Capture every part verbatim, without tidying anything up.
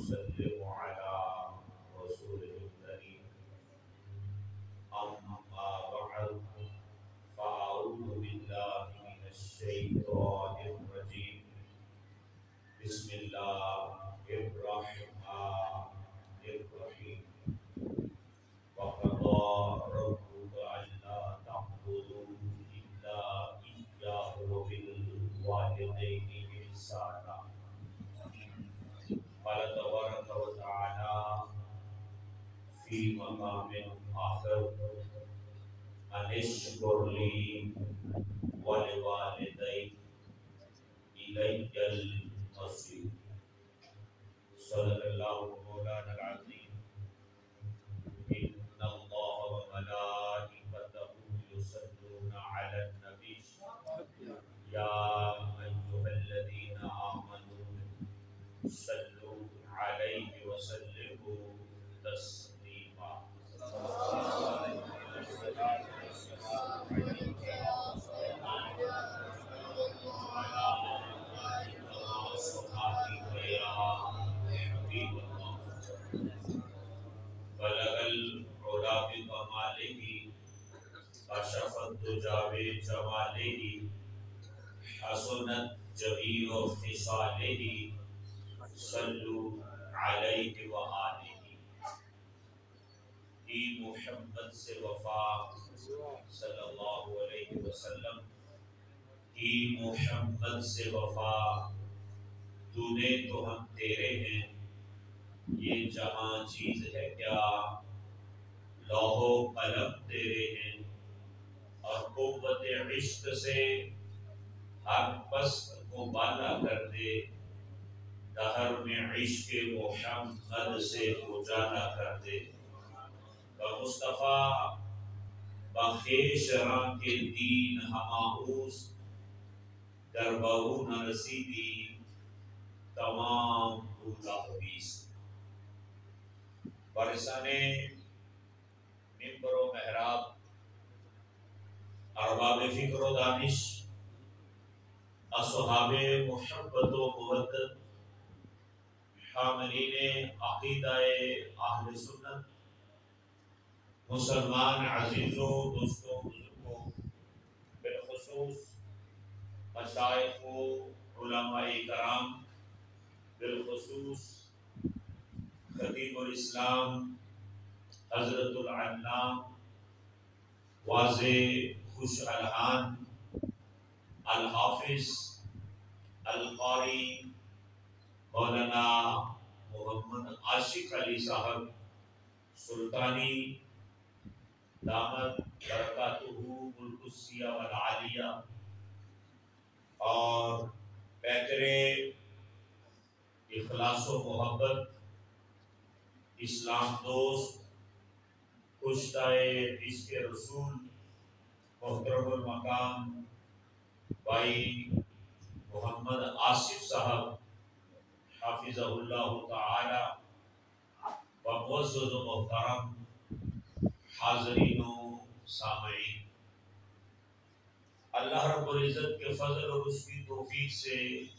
ونسلم على رسوله الكريم أما بعد فأعوذ بالله من الشيطان الرجيم بسم الله الرحمن الرحيم وقضى ربك ألا تعبدوا إلا إياه وبالوالدين إحسانا قال تبارك وتعالى في مقام آخر أن اشكر لي ولوالديك إلي المصير صدق الله مولانا العظيم إن الله وملائكته يصلون على النبي يا أيها الذين آمنوا صلوا عليه وسلموا تسليما بلغ العلا بکمالہ کشف الدجی بجمالہ حسنت جمیع خصالہ صلوا علیہ وآلہ کی محمد سے وفا صلی اللہ علیہ وسلم کی محمد سے وفا تو نے تو ہم تیرے ہیں یہ جہاں چیز ہے کیا لوح و قلم تیرے ہیں اور قوت عشق سے ہر پست کو بالا کر دے دہر میں عشق محمد سے اجالا کر دے مصطفیٰ بخیش راں کے دین ہماؤس در بہو نہ رسیدی تمام بھولا حبیس بارسان ممبر و محراب ارباب فکر و دانش اصحاب محبت و مودت حاملین عقیدہ اہل سنت مسلمان عزیزوں دوستوں بزرگوں بالخصوص مشائخ و علماء کرام بالخصوص خطیب الاسلام حضرت العلام واضح خوش الحان الحافظ القاری مولانا محمد عاشق علی صاحب سلطانی دامت برکاتہ القدسیہ والعالیہ اور بہترے اخلاص و محبت اسلام دوست کشتہ عشق رسول محترم المقام بھائی محمد آصف صاحب حافظہ اللہ تعالی و معزز و محترم حاضرین و سامعین، اللہ رب العزت کے فضل اور اس کی توفیق سے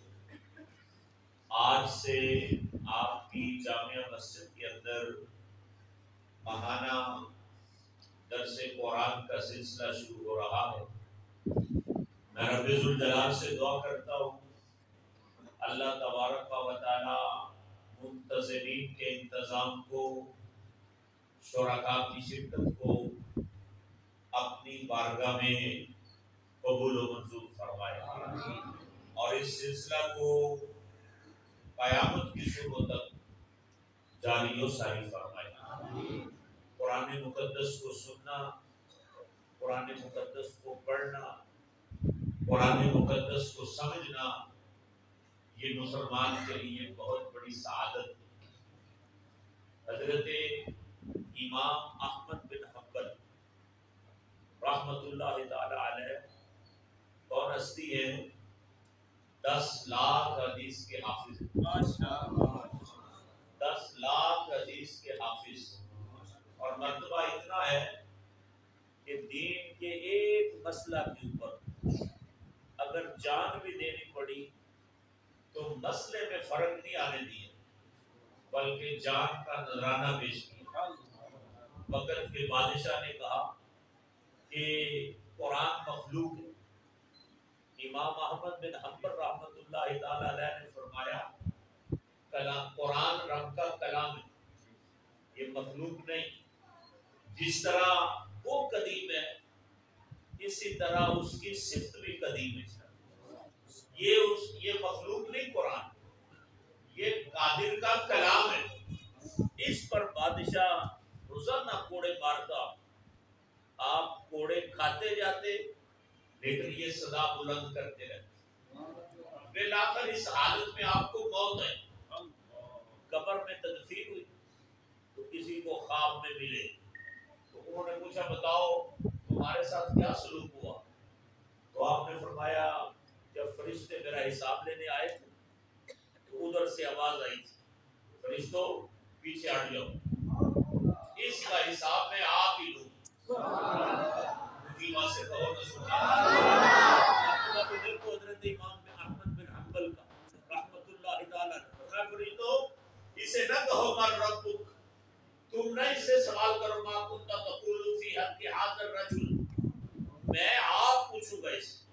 آج سے آپ کی جامعہ مسجد کے اندر ماہانہ درس قرآن کا سلسلہ شروع ہو رہا ہے۔ میں رب ذوالجلال سے دعا کرتا ہوں اللہ تبارک و تعالی منتظمین کے انتظام کو، شرکاء کی شرکت کو اپنی بارگاہ میں قبول و منظور فرمائے اور اس سلسلہ کو قیامت کی صبح تک جاری و ساری فرمائے۔ قرآن مقدس کو سننا، قرآن مقدس کو پڑھنا، قرآن مقدس کو سمجھنا یہ مسلمان کے لیے بہت بڑی سعادت ہے۔ حضرت امام احمد بن حنبل رحمت اللہ تعالی علیہ کون ہستی ہے؟ دس لاکھ حدیث کے حافظ، دس لاکھ حدیث کے حافظ، اور مرتبہ اتنا ہے کہ دین کے ایک مسئلہ کے اوپر اگر جان بھی دینی پڑی تو مسئلے میں فرق نہیں آنے دیے۔ بلکہ جان کا نذرانہ پیش کیا۔ وقت کے بادشاہ نے کہا کہ قرآن مخلوق ہے۔ امام احمد بن حنبل رحمۃ اللہ تعالی علیہ نے فرمایا کلام قرآن رب کا کلام ہے، یہ مخلوق نہیں۔ جس طرح وہ قدیم ہے اسی طرح اس کی صفت بھی قدیم ہے۔ یہ اس یہ مخلوق نہیں، قرآن یہ قادر کا کلام ہے۔ اس پر بادشاہ روزانہ کوڑے مارتا، آپ کوڑے کھاتے جاتے لیکن یہ صدا بلند کرتے رہتے۔ بالآخر اس حالت میں آپ کو موت ہے، قبر میں تدفین ہوئی تو کسی کو خواب میں ملے تو انہوں نے پوچھا بتاؤ تمہارے ساتھ کیا سلوک ہوا؟ تو آپ نے فرمایا جب فرشتے میرا حساب لینے آئے تھے تو ادھر سے آواز آئی تھی فرشتوں پیچھے ہٹ جاؤ، اس کا حساب میں آپ ہی لوں۔ مجیبہ سے کہو تو سبحان اللہ۔ تو دیکھو حضرت امام احمد بن حنبل کا رحمت اللہ تعالی عنہ، فرشتوں اسے نہ کہو مر ربک، تم نہ اس سے سوال کرو ما کنت تقول فی حق هذا الرجل، میں آپ پوچھوں گا اس سے۔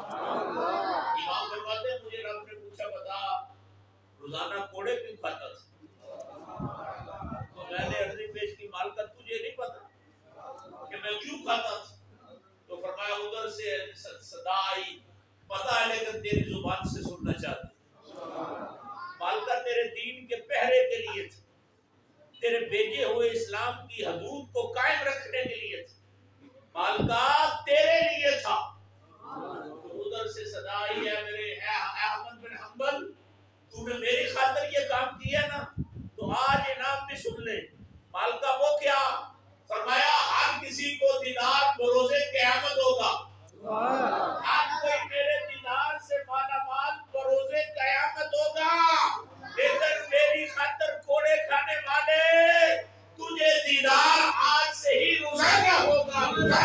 امام فرماتے ہیں مجھے رب نے پوچھا بتا روزانہ کوڑے کیوں کھاتا تھا؟ تو میں نے عرضی پیش کی مالکہ تجھے نہیں پتا کہ میں کیوں کھاتا تھا؟ تو فرمایا ادھر سے صدا آئی، پتا ہے لیکن تیری زبان سے سننا چاہتی۔ مالکہ تیرے دین کے پہرے کے لیے تھے، تیرے بھیجے ہوئے اسلام کی حدود کو قائم رکھنے کے لیے تھے، مالکہ تیرے لیے تھا۔ تو ادھر سے صدا آئی ہے میرے احمد بن حنبل تو نے میری خاطر یہ کام کیا نا تو آج انعام بھی سن لے۔ مالکہ وہ کیا؟ فرمایا ہر کسی کو دینار بروز قیامت ہوگا، ہر کوئی میرے دینار سے مالا مال بروز قیامت ہوگا، لیکن میری خاطر کوڑے کھانے والے تجھے دینار آج سے ہی روزانہ ہوگا۔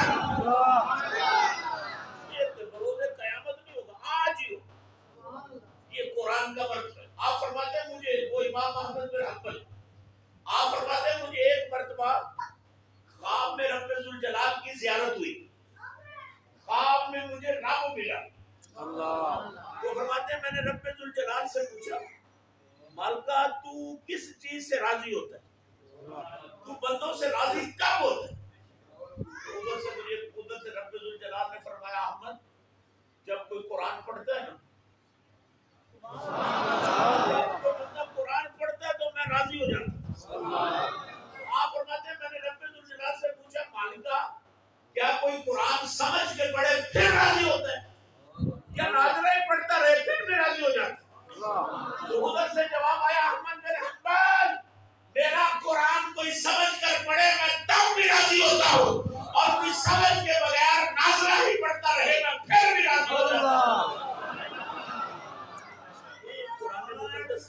یہ تو بروز قیامت نہیں ہوگا، آج ہی ہوگا۔ یہ قرآن کا ورد ہے۔ آپ فرماتے ہیں مجھے وہ امام احمد بن حنبل، آپ فرماتے ہیں مجھے ایک مرتبہ خواب میں رب ذوالجلال کی زیارت ہوئی، خواب میں مجھے رب ملا۔ وہ فرماتے ہیں میں نے رب ذوالجلال سے پوچھا مالکہ تو کس چیز سے راضی ہوتا ہے، تو بندوں سے راضی کب ہوتا ہے؟ تو ادھر سے مجھے ادھر سے رب ذوالجلال نے فرمایا احمد جب کوئی قرآن پڑھتا ہے نا، کوئی بندہ قرآن پڑھتا ہے تو میں راضی ہو جاتا ہوں۔ آپ فرماتے ہیں میں نے رب ذوالجلال سے پوچھا مالکہ کیا کوئی قرآن سمجھ کے پڑھے پھر راضی ہوتا ہے یا ناظرہ ہی پڑھتا رہے پھر بھی راضی ہو جاتا ہے؟ تو ادھر سے جواب آیا احمد بن حنبل میرا قرآن کوئی سمجھ کر پڑھے میں تب بھی راضی ہوتا ہوں، اور کوئی سمجھ کے بغیر ناظرہ ہی پڑھتا رہے میں پھر بھی راضی ہو جاتا ہوں۔ قرآن مقدس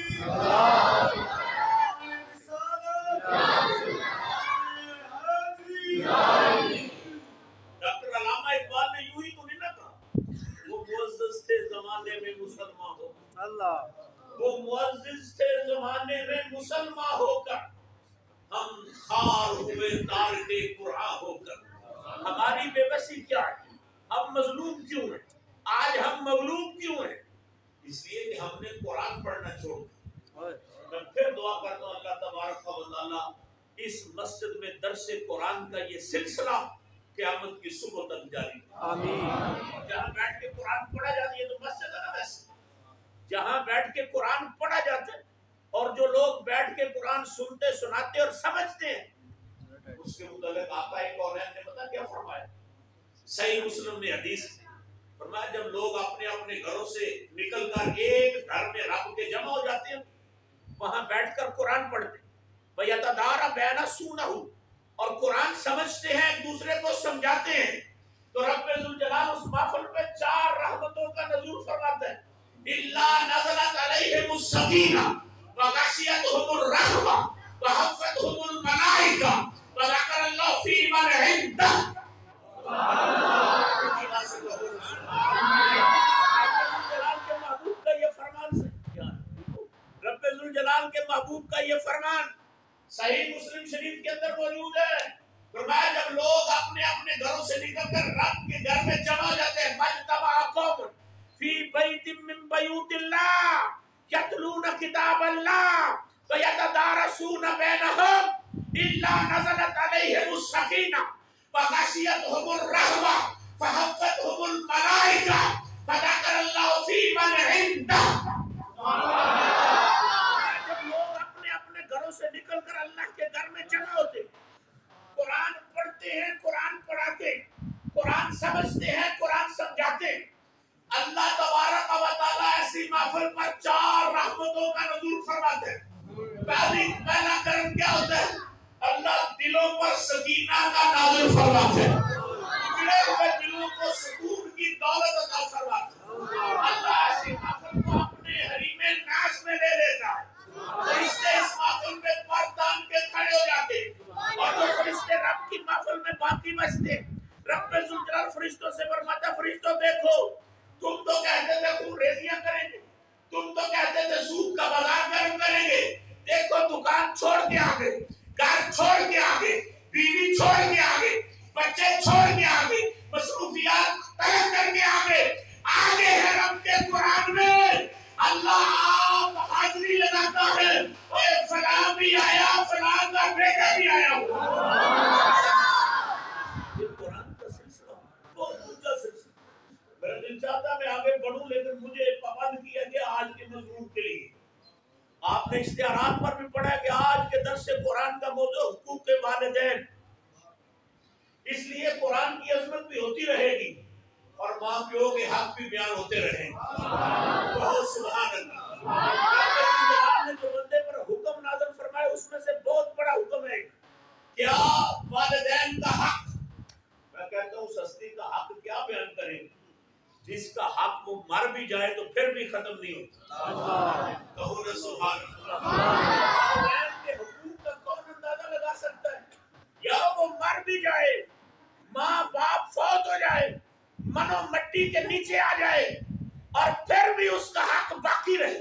ڈاکٹر علامہ اقبال نے یوں ہی تو نہیں نہ کہا وہ معزز تھے زمانے میں مسلمان ہو اللہ، وہ معزز تھے زمانے میں مسلمان ہو کر، ہم خار ہوئے تارک قرآن ہو کر۔ ہماری بے بسی کیا ہے؟ ہم مظلوم کیوں ہیں؟ آج ہم مغلوب کیوں ہیں؟ اس لیے کہ ہم نے قرآن پڑھنا چھوڑ دیا۔ میں پھر دعا کرتا ہوں اللہ تبارک و تعالیٰ اس مسجد میں درس قرآن کا یہ سلسلہ قیامت کی صبح تک جاری آمین۔ جہاں بیٹھ کے قرآن پڑھا جاتا ہے، یہ تو مسجد ہے نا، ویسے جہاں بیٹھ کے قرآن پڑھا جاتا ہے اور جو لوگ بیٹھ کے قرآن سنتے سناتے اور سمجھتے ہیں، اس کے متعلق آقا کونین نے پتہ کیا فرمایا؟ صحیح مسلم میں حدیث فرمایا جب لوگ اپنے اپنے گھروں سے نکل کر ایک گھر میں رب کے جمع ہو جاتے ہیں، وہاں بیٹھ کر قرآن پڑھتے ہیں، وَيَتَدَارَ بَيْنَ سُونَهُ، اور قرآن سمجھتے ہیں ایک دوسرے کو سمجھاتے ہیں، تو رب ذوالجلال اس محفل پہ چار رحمتوں کا نزول فرماتا ہے، إِلَّا نَزَلَتْ عَلَيْهِمُ السَّكِينَةُ وَغَشِيَتْهُمُ الرَّحْمَةُ وَحَفَّتْهُمُ الْمَلَائِكَةُ وَذَكَرَ اللَّهُ فِي مَنْ عِندَهُ۔ رب ذوالجلال کے محبوب کا کر رب کے گھر میں جمع ہو جاتے ہیں. مجتمع قوم فی بیت من بیوت اللہ یتلون کتاب اللہ ویتدارسون بینہم الا نزلت علیہم السکینہ فغشیتہم الرحمہ فحفتہم الملائکہ فذکر اللہ فی من عندہ. جب لوگ اپنے اپنے گھروں سے نکل کر اللہ کے گھر میں جمع ہوتے، قرآن پڑھتے ہیں، قرآن پڑھاتے، قرآن سمجھتے ہیں، قرآن سمجھاتے، اللہ تبارک و تعالیٰ ایسی محفل پر چار رحمتوں کا نزول فرماتے ہیں. پہلی پہلا کرم کیا ہوتا ہے؟ اللہ دلوں پر سکینہ کا نازل فرماتے ہیں، بگڑے ہوئے دلوں کو سکون کی دولت عطا فرماتے ہیں. اللہ ایسی محفل کو اپنے حریم ناز میں لے لیتا ہے. فرشتے اس محفل میں پر تان کے کھڑے ہو جاتے ہیں، اور جو فرشتے رب کی محفل میں باقی بچتے، رب ذوالجلال فرشتوں سے فرماتا، فرشتوں دیکھو، تم تو کہتے تھے خون ریزیاں کریں گے، تم تو کہتے تھے سود کا بازار گرم کریں گے، دیکھو دکان چھوڑ کے آگے، گھر چھوڑ کے آگے، بیوی چھوڑ کے آگے، بچے چھوڑ کے آگے، مصروفیات ترک کر کے آگے، آگے ہے رب کے قرآن میں. اللہ آپ حاضری لگاتا ہے، اے فلاں بھی آیا، فلاں کا بیٹا بھی آیا ہوا. یہ قرآن کا سلسلہ بہت اونچا سلسلہ. میں دل چاہتا میں آگے بڑھوں، لیکن مجھے پابند کیا گیا آج کے مضمون کے لیے. آپ نے اشتہارات پر بھی پڑھا کہ آج کے درس قرآن کا موضوع حقوق والدین، اس لیے قرآن کی عظمت بھی ہوتی رہے گی اور ماں پیو کے حق بھی بیان ہوتے رہیں گے. بہت سبحان اللہ. آپ نے جو بندے پر حکم نازل فرمائے اس میں سے بہت بڑا حکم ہے کیا؟ والدین کا حق. میں کہتا ہوں سستی کا حق کیا بیان کریں، جس کا حق وہ مر بھی جائے تو پھر بھی ختم نہیں ہوتا. کہو نا سبحان اللہ. والدین کے حقوق کا کون اندازہ لگا سکتا ہے؟ یا وہ مر بھی جائے، ماں باپ فوت ہو جائے، منو مٹی کے نیچے آ جائے، اور پھر بھی اس کا حق باقی رہے.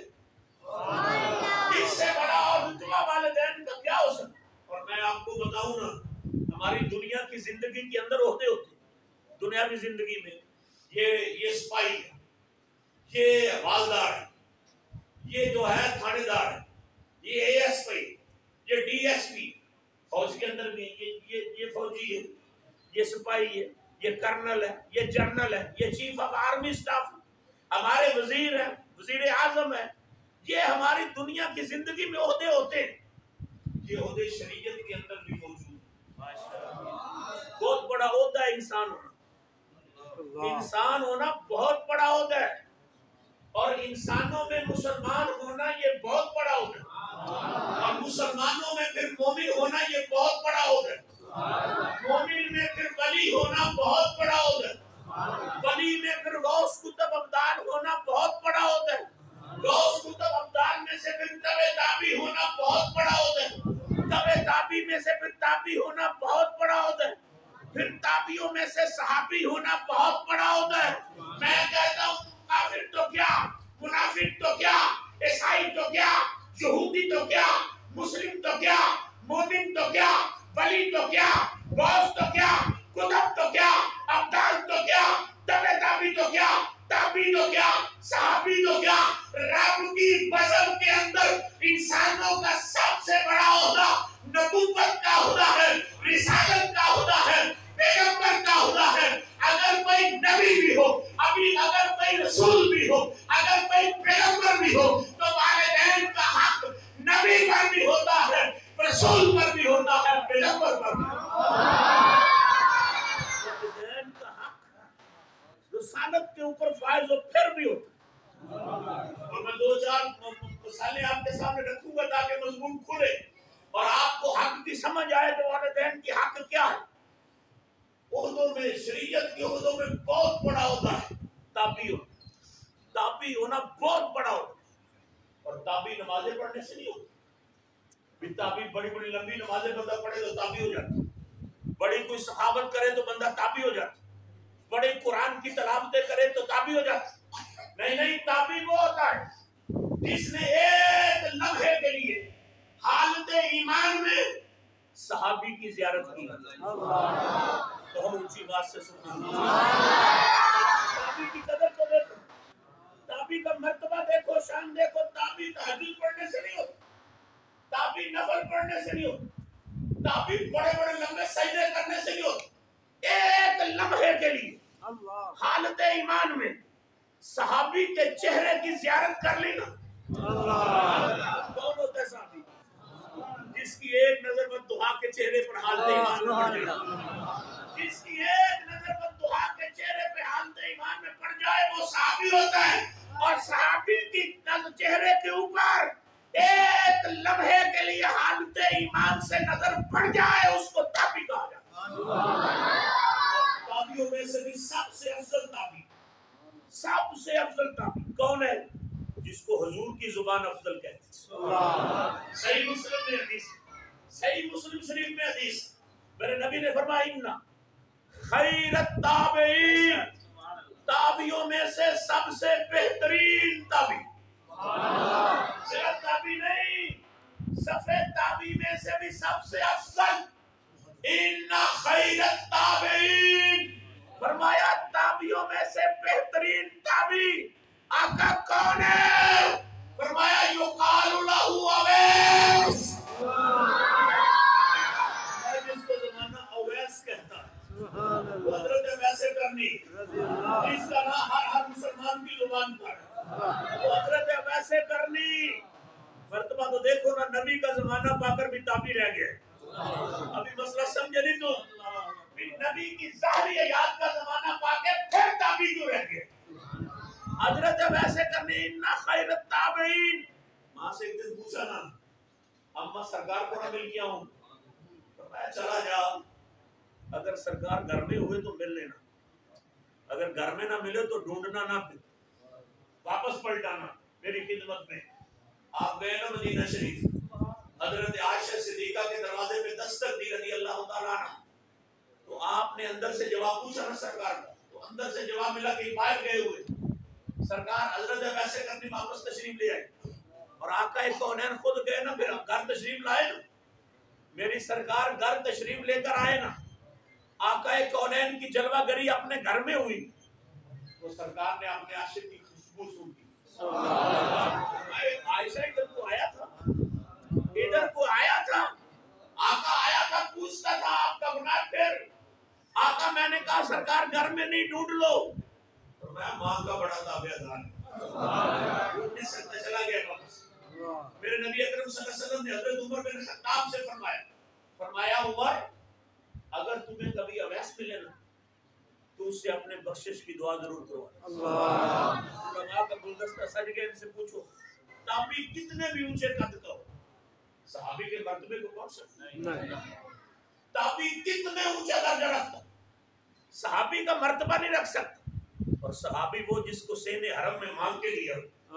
اس سے بڑا اور رتبہ والدین کا کیا ہو سکتا؟ اور میں آپ کو بتاؤں نا، ہماری دنیا کی زندگی کے اندر ہوتے ہوتے دنیاوی زندگی میں یہ یہ سپاہی ہے، یہ حوالدار ہے، یہ جو ہے تھانے دار ہے، یہ اے ایس پی، یہ ڈی ایس پی، فوج کے اندر بھی یہ یہ یہ فوجی ہے، یہ سپاہی ہے، یہ کرنل ہے، یہ جنرل ہے، یہ چیف آف آرمی سٹاف، ہمارے وزیر ہیں، وزیر اعظم ہے. یہ ہماری دنیا کی زندگی میں عہدے ہوتے ہیں. یہ عہدے شریعت کے اندر بھی موجود ہیں. بہت بڑا عہدہ ہے انسان ہونا. انسان ہونا بہت بڑا عہدہ ہے، اور انسانوں میں مسلمان ہونا یہ بہت بڑا عہدہ ہے، اور مسلمانوں میں پھر مومن ہونا یہ بہت بڑا عہدہ ہے. مومن میں پھر ولی ہونا بہت بڑا عہدہ ہے. ولی میں پھر غوث قطب ابدال ہونا بہت بڑا عہدہ ہے. غوث قطب ابدال میں سے پھر تبع تابی ہونا بہت بڑا عہدہ ہے. تبع تابی میں سے پھر تابی ہونا بہت بڑا عہدہ ہے. پھر تابعیوں میں سے صحابی ہونا بہت بڑا عہدہ ہے. میں کہتا ہوں کافر تو کیا، منافق تو کیا، عیسائی تو کیا، یہودی تو کیا، مسلم تو کیا، مومن تو کیا، ولی تو کیا، غوث تو کیا، قطب تو کیا، ابدال تو کیا، تبع تابی تو کیا، تابعی تو کیا، صحابی تو کیا. رب کی بزم کے اندر انسانوں کا سب سے بڑا عہدہ نبوت کا عہدہ ہے، رسالت کا عہدہ ہے، پیغمبر کا عہدہ ہے. اگر کوئی نبی بھی ہو، ابھی اگر کوئی رسول بھی ہو، اگر کوئی پیغمبر بھی ہو، تو والدین کا حق نبی پر بھی ہوتا ہے، رسول پر بھی ہوتا ہے، پیغمبر پر بھی ہوتا ہے. والدین کا حق رسالت کے اوپر فائز ہو پھر بھی ہوتا ہے. اور میں دو چار مثالیں آپ کے سامنے رکھوں گا تاکہ مضمون کھلے اور آپ کو حق کی سمجھ آئے کہ والدین کی حق کیا ہے. عہدوں میں، شریعت کے عہدوں میں بہت بڑا ہوتا ہے تابعی ہونا. تابعی ہونا بہت بڑا ہوتا ہے، اور تابعی نمازیں پڑھنے سے نہیں ہوتی. بھی تابعی بڑی بڑی لمبی نمازیں بندہ پڑھے تو تابعی ہو جاتا، بڑی کوئی سخاوت کرے تو بندہ تابعی ہو جاتا، بڑے قرآن کی تلاوتیں کرے تو تابعی ہو جاتا. نہیں نہیں، تابعی وہ ہوتا ہے جس نے ایک لمحے کے لیے حالت ایمان میں صحابی کی زیارت کی، کہو اونچی بات سے سبحان اللہ۔ تابعی کی قدر کو دیکھو، تابعی کا مرتبہ دیکھو، شان دیکھو۔ تابعی تہجد پڑھنے سے نہیں ہوتا، تابعی نفل پڑھنے سے نہیں ہوتا، تابعی بڑے بڑے لمبے سجدے کرنے سے نہیں ہوتا۔ ایک لمحے کے لیے حالت ایمان میں صحابی کے چہرے کی زیارت کر لی نا، کون ہوتا ہے صحابی؟ جس کی ایک نظر بددعا کے چہرے پر حالت ایمان میں پڑ جائے، جس کی ایک نظر بددعا کے چہرے پہ حالت ایمان میں پڑ جائے وہ صحابی ہوتا ہے۔ اور صحابی کی چہرے کے اوپر ایک لمحے کے لیے حالت ایمان سے نظر پڑ جائے اس کو تابعی کہا جاتا ہے۔ تابعیوں میں سے بھی سب سے افضل تابعی، سب سے افضل تابعی کون ہے؟ جس کو حضور کی زبان افضل کہتے ہیں۔ صحیح مسلم میں حدیث، صحیح مسلم شریف میں حدیث، میرے نبی نے فرمایا ان خیر التابعین، تابعیوں میں سے سب سے بہترین تابعی، صرف تابعی نہیں، سفید تابعی میں سے بھی سب سے افضل، ان خیر التابعین، فرمایا تابعیوں میں سے بہترین تابعی آقا کون ہے؟ فرمایا یقال لہ اویس، جس کو زمانہ اویس کہتا ہے، وہ حضرت ویسے کرنی، جس کا نام ہر ہر مسلمان کی زبان پر ہے، وہ حضرت ویسے کرنی۔ مرتبہ تو دیکھو نا، نبی کا زمانہ پا کر بھی تابعی رہ گئے۔ ابھی مسئلہ سمجھے نہیں تو نبی کی ظاہری حیات کا زمانہ پا کے پھر تابعی کیوں رہ گئے؟ حضرت ویسے کرنی ان خیر التابعین۔ ماں سے ایک دن پوچھا نا، اما سرکار کو نہ مل گیا ہوں، فرمایا چلا جا، اگر سرکار گھر میں ہوئے تو مل لینا، اگر گھر میں نہ ملے تو ڈھونڈنا نہ، پھر واپس پلٹانا میری خدمت میں۔ آپ گئے نا مدینہ شریف، حضرت عائشہ صدیقہ کے دروازے پہ دستک دی رضی اللہ تعالیٰ عنہ، تو آپ نے اندر سے جواب پوچھا نا سرکار کا، تو اندر سے جواب ملا کہ باہر گئے ہوئے۔ سرکار حضرت ویسے کرنی واپس تشریف لے آئے، اور آقا کونین خود گئے نا، پھر گھر تشریف لائے نا، میری سرکار گھر تشریف لے کر آئے نا، آقا کونین کی جلوہ گری اپنے گھر میں ہوئی، تو سرکار نے اپنے عاشق کی خوشبو سونگھی۔ عائشہ ادھر کو آیا تھا، ادھر کو آیا تھا، آقا آیا تھا، پوچھتا تھا آپ کا گناہ، پھر آقا میں نے کہا سرکار گھر میں نہیں، ڈھونڈ لو، اور میں ماں کا بڑا تابعدار ہوں، اس سے چلا گیا واپس۔ میرے نبی اکرم صلی اللہ علیہ وسلم نے حضرت عمر بن خطاب سے فرمایا، فرمایا عمر اگر تمہیں کبھی اویس ملے نا تو اس سے اپنے بخشش کی دعا ضرور کرو۔ علماء کا گلدستہ سج گئے، ان سے پوچھو تابعی کتنے بھی اونچے قد کا ہو، صحابی کے مرتبے کو پہنچ سکتا ہے؟ تابعی کتنے اونچا درجہ رکھتا، صحابی کا مرتبہ نہیں رکھ سکتا۔ اور صحابی وہ جس کو سین حرم میں مانگ کے لیا،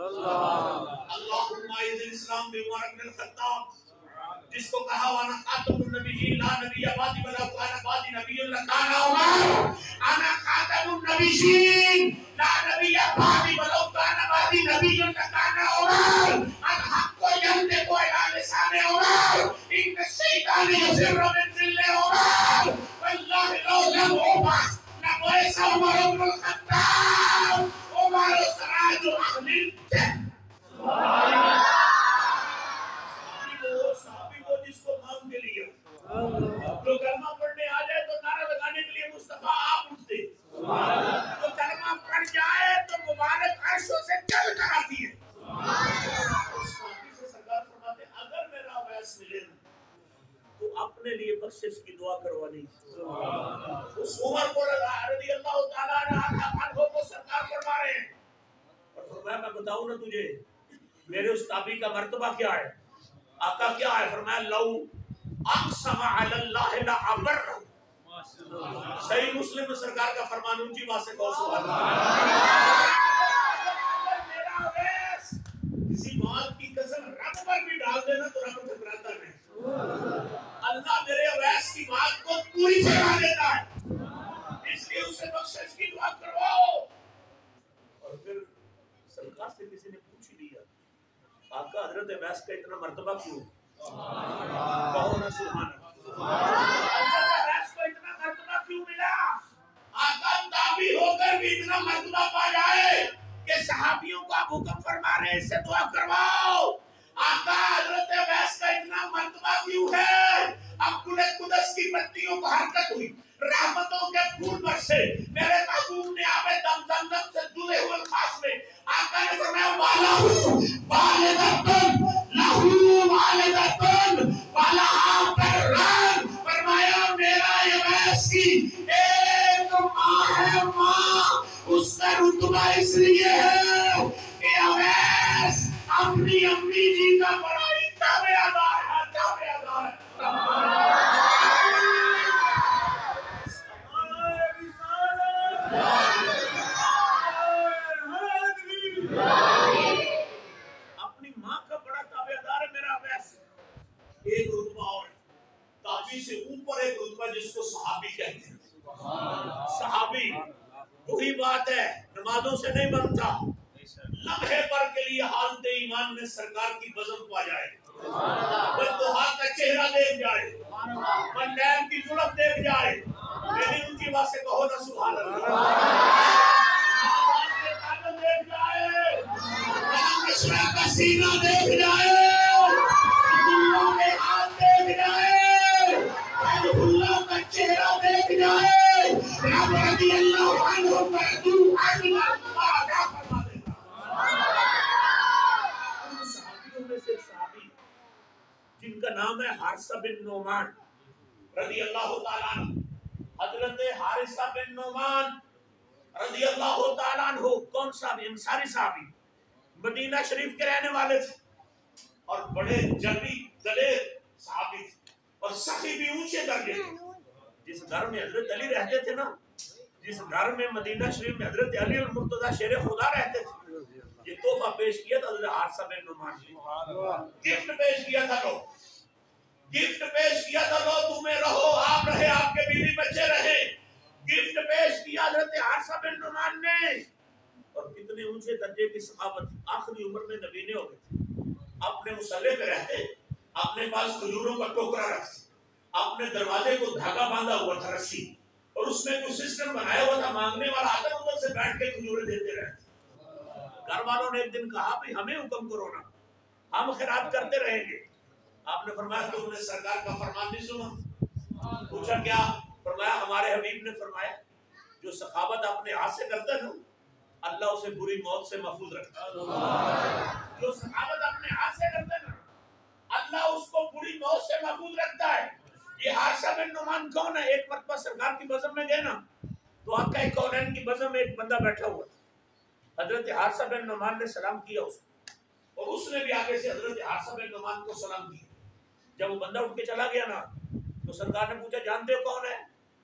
اللہم اعز الاسلام بعمر بن الخطاب، جس کو کہا وانا خاتم النبیین لا نبی بعدی ولا کان بعدی نبی لکان عمر، انا خاتم النبیین لا نبی بعدی ولا کان بعدی نبی لکان عمر، الحق ينطق على لسان عمر، ان الشیطان یفر من ظل عمر، والله لو لم ابعث لبعث عمر بن الخطاب، عمر سراج اهل الجنة۔ صحابی وہ جس کو مانگ کے لیا، جو کلمہ پڑھنے آ جائے تو نعرہ لگانے کے لیے مصطفیٰ آپ اٹھتے، جو کلمہ پڑھ جائے تو مبارک عرشوں سے چل کر آتی ہے۔ صحابی سے سرکار فرماتے ہیں اگر میرا ویس ملے تو اپنے لیے بخشش کی دعا کروانی۔ اس عمر کو رضی اللہ تعالیٰ عنہ کو سرکار فرما رہے ہیں، اور فرمایا میں بتاؤں نا تجھے میرے اس تابعی کا مرتبہ کیا ہے؟ آقا کیا ہے؟ فرمایا لو اقسم علی اللہ لعبرہ۔ صحیح مسلم میں سرکار کا فرمان، اونچی بات سے کہو سبحان اللہ۔ میرا ویس کسی بات کی قسم رب پر بھی ڈال دینا تو رب ٹھکراتا نہیں، اللہ میرے ویس کی بات کو پوری کرا دیتا ہے، اس لیے اس سے بخشش کی دعا کرواؤ۔ اور پھر سرکار سے کسی نے پوچھ لیا آقا حضرت ویس کا اتنا مرتبہ کیوں؟ کہو نا سبحان اللہ۔ حضرت ویس کو اتنا مرتبہ کیوں ملا؟ کر بھی اتنا مرتبہ پا جائے کہ صحابیوں کو آپ حکم فرما رہے ہیں اس سے دعا کرواؤ. آقا حضرت اویس کا اتنا مرتبہ کیوں ہے؟ اب کل قدس کی بتیوں کو حرکت ہوئی، رحمتوں کے پھول برسے، میرے محبوب نے آب دم زمزم سے دلے ہوئے الفاظ میں آقا نے فرمایا وَلَهُ وَالِدَةٌ لَهُ وَالِدَةٌ وَلَهَا بَرًّا، فرمایا میرا اویس کی ایک ماں ہے، ماں اس کا رتبہ اس لیے ہے کہ اویس اپنی امی جی کا بڑا ہی تابعدار ہے، تابعدار ہے. اپنی ماں کا بڑا تابعدار ہے میرا اویس. ایک رتبہ اور تابعی سے اوپر ایک رتبہ جس کو صحابی کہتے ہیں. صحابی وہی بات ہے، نمازوں سے نہیں بنتا، لمحے پر کے لیے حالت ایمان میں سرکار کی بزم پا جائے، بدوہا کا چہرہ دیکھ جائے، منڈین کی ظلم دیکھ جائے. میری اونچی بات سے کہو نا سبحان اللہ. دیکھ جائے، مشرا کا سینہ دیکھ جائے، اللہ کے ہاتھ دیکھ جائے، اللہ کا چہرہ دیکھ جائے، رب رضی اللہ عنہ پر تو اگلا آگا فرما دے گا. ان صحابیوں میں سے ایک صحابی جن کا نام ہے حارثہ بن نعمان رضی اللہ تعالیٰ عنہ. حضرت حارثہ بن نعمان رضی اللہ تعالیٰ عنہ کون صحابی؟ انصاری صحابی، مدینہ شریف کے رہنے والے تھے اور بڑے جلدی دلیر صحابی تھے اور سخی بھی اونچے درجے تھے. جس گھر میں حضرت علی رہتے تھے نا، جس گھر میں مدینہ شریف میں حضرت علی المرتضی شیر خدا رہتے تھے، یہ تحفہ پیش کیا تھا حضرت حارثہ بن نعمان نے. گفٹ پیش کیا تھا، لو گفٹ پیش کیا تھا، لو تمہیں رہو، آپ رہے، آپ کے بیوی بچے رہے. گفٹ پیش کیا حضرت حارثہ بن نعمان نے. اور کتنے اونچے درجے کی سخاوت، آخری عمر میں نبینے ہو گئے تھے، اپنے مسلح پہ رہتے، اپنے پاس کھجوروں کا ٹوکرا رکھتے، اپنے دروازے کو دھاگا باندھا ہوا تھا رسی، اور اس میں کوئی سسٹم بنایا ہوا تھا، مانگنے والا آتا ادھر سے بیٹھ کے کھجوریں دیتے رہتے. گھر والوں نے ایک دن کہا بھئی ہمیں حکم کرو نا، ہم خیرات کرتے رہیں گے. آپ نے فرمایا تم نے سرکار کا فرمان نہیں سنا؟ پوچھا کیا؟ فرمایا ہمارے حبیب نے فرمایا جو سخاوت اپنے ہاتھ سے کرتا ہے نا اللہ اسے بری موت سے محفوظ رکھتا ہے. جو سخاوت اپنے ہاتھ سے کرتا ہے نا اللہ اس کو بری موت سے محفوظ رکھتا ہے. یہ حارثہ بن نعمان کون ہے؟ ایک مرتبہ سرکار کی بزم میں گئے نا تو آقا کونین کی بزم میں ایک بندہ بیٹھا ہوا تھا. حضرت حارثہ بن نعمان نے سلام کیا اس کو اور اس نے بھی آگے سے حضرت حارثہ بن نعمان کو سلام کیا. جب وہ بندہ اٹھ کے چلا گیا نا تو سرکار نے پوچھا جانتے ہو کون ہے؟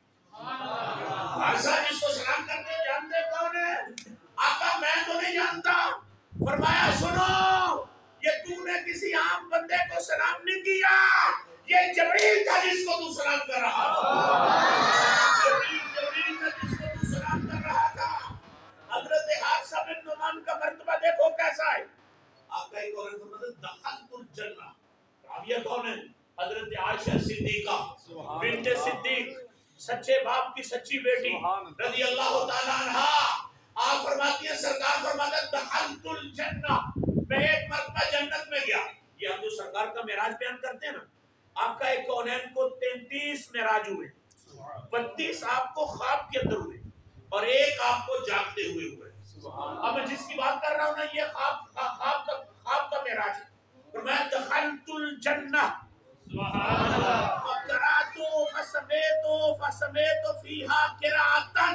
حارثہ جس کو سلام کرتے ہیں جانتے ہو کون ہے؟ آقا میں تو نہیں جانتا. فرمایا سنو، یہ تو نے کسی عام بندے کو سلام نہیں کیا، یہ جبریل تھا جس کو تو سلام کر رہا تھا. جبریل جبریل تھا جس کو تو سلام کر رہا تھا. حضرت حارثہ بن نعمان کا مرتبہ دیکھو کیسا ہے. آقا ایک اور فرماتے دخلت الجنہ. راویہ کون ہے؟ حضرت عائشہ صدیقہ بنت صدیق، سچے باپ کی سچی بیٹی رضی اللہ تعالی عنہا. آپ فرماتی ہیں سرکار فرماتا ہے دخلت الجنہ، میں ایک مرتبہ جنت میں گیا. یہ ہم جو سرکار کا معراج بیان کرتے ہیں نا، آپ کا ایک کونین کو تینتیس معراج ہوئے، بتیس آپ کو خواب کے اندر ہوئے اور ایک آپ کو جاگتے ہوئے ہوئے. اب میں جس کی بات کر رہا ہوں نا یہ خواب خواب کا خواب کا معراج ہے. فرمایا دخلت الجنہ فقراتو فسمیتو فسمیتو فیہا قراءتن.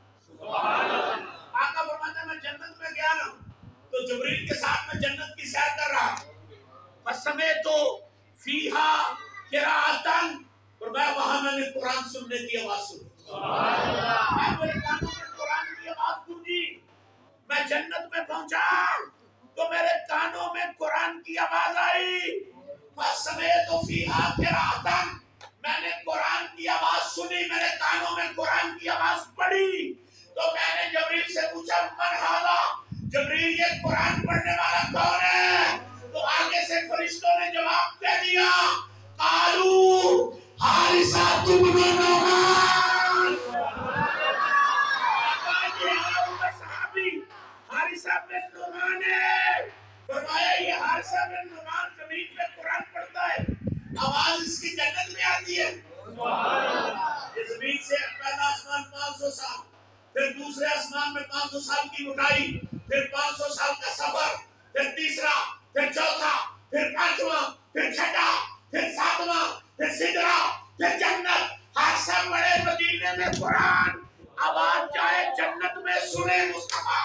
آقا فرماتا ہے میں جنت میں گیا نا تو جبریل کے ساتھ میں جنت کی سیر کر رہا. فسمیتو فیہا قراءتن، فرمایا وہاں میں نے قرآن سننے کی آواز سنی. میرے کانوں میں قرآن کی آواز گونجی. میں جنت میں پہنچا تو میرے کانوں میں قرآن کی آواز آئی. فسمیتو فیہا قراءتن، میں نے قرآن کی آواز سنی، میرے کانوں میں قرآن کی آواز پڑی. تو میں نے جبریل سے پوچھا من ھذا، جبریل یہ قرآن پڑھنے والا کون ہے؟ تو آگے سے فرشتوں نے جواب دے دیا قالوا حارثہ بن نعمان. हारिसा बिन नुमान है। फरमाया ये हारिसा बिन नुमान जमीन पे कुरान पढ़ता है, आवाज इसकी जन्नत में आती है। ये जमीन से पहला आसमान पाँच सौ साल, फिर दूसरे आसमान में पाँच सौ साल की उठाई, फिर पाँच सौ साल का सफर, फिर तीसरा, फिर चौथा, फिर पांचवा, फिर छठा, फिर सातवां, फिर सिदरा, फिर जन्नत। हादसा बड़े मदीने में कुरान आवाज जाए जन्नत में सुने मुस्तफा।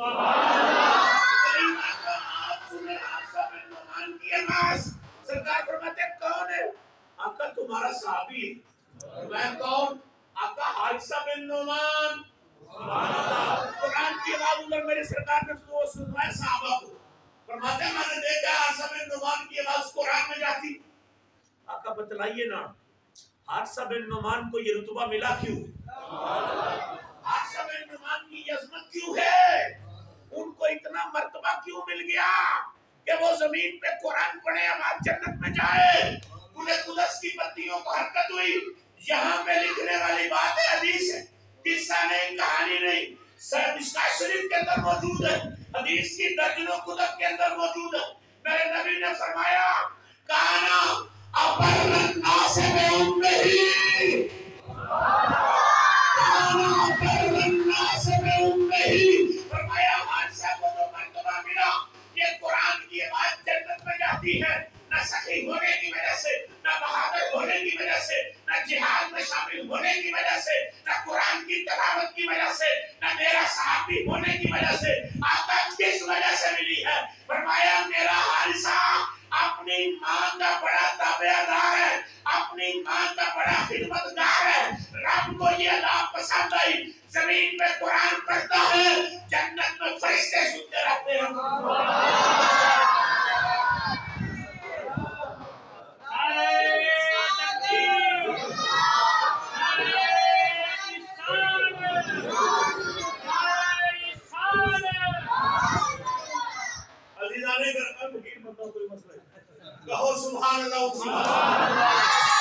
आप सुने हादसा बिन नुमान की आवाज। सरकार फरमाते कौन है? आका तुम्हारा सहाबी है। मैं कौन? आका हादसा बिन नुमान। कुरान की आवाज उधर मेरे सरकार ने सुनवाया सहाबा को। फरमाते मैंने देखा हादसा बिन नुमान की आवाज कुरान में जाती। आका बतलाइए ना, हादसा बिन नुमान को ये रुतबा मिला क्यों? हादसा बिन नुमान की अज़मत क्यों है? उनको इतना मर्तबा क्यों मिल गया कि वो जमीन पे कुरान पढ़े आवाज जन्नत में जाए? कुले कुदस की पत्तियों को हरकत हुई। यहाँ पे लिखने वाली बात है, हदीस है, किस्सा नहीं, कहानी नहीं, मिशकात शरीफ के अंदर मौजूद है, हदीस की दर्जनों कुतुब के अंदर मौजूद है। मेरे नबी ने फरमाया काना अबरन नास में उम्मही, काना अबरन नास में उम्मही। फरमाया हादसा को जो मर्तबा मिला, ये कुरान की आवाज जन्नत में जाती है, न सखी होने की वजह से, न बहादुर होने की वजह से, न जिहाद में शामिल होने की वजह से, न कुरान की तिलावत की वजह से, न मेरा सहाबी होने की वजह से। आका किस वजह से मिली है? फरमाया मेरा हारिसा अपनी मां का बड़ा ताबेदार है, अपनी मां का बड़ा खिदमतगार है। रब को ये अदा पसंद आई, जमीन पे कुरान पढ़ता है, जन्नत में फरिश्ते सुनते रहते हैं। अजीजाने घर का फकीर बंदा कोई मसला नहीं, कहो सुभान अल्लाह सुभान अल्लाह।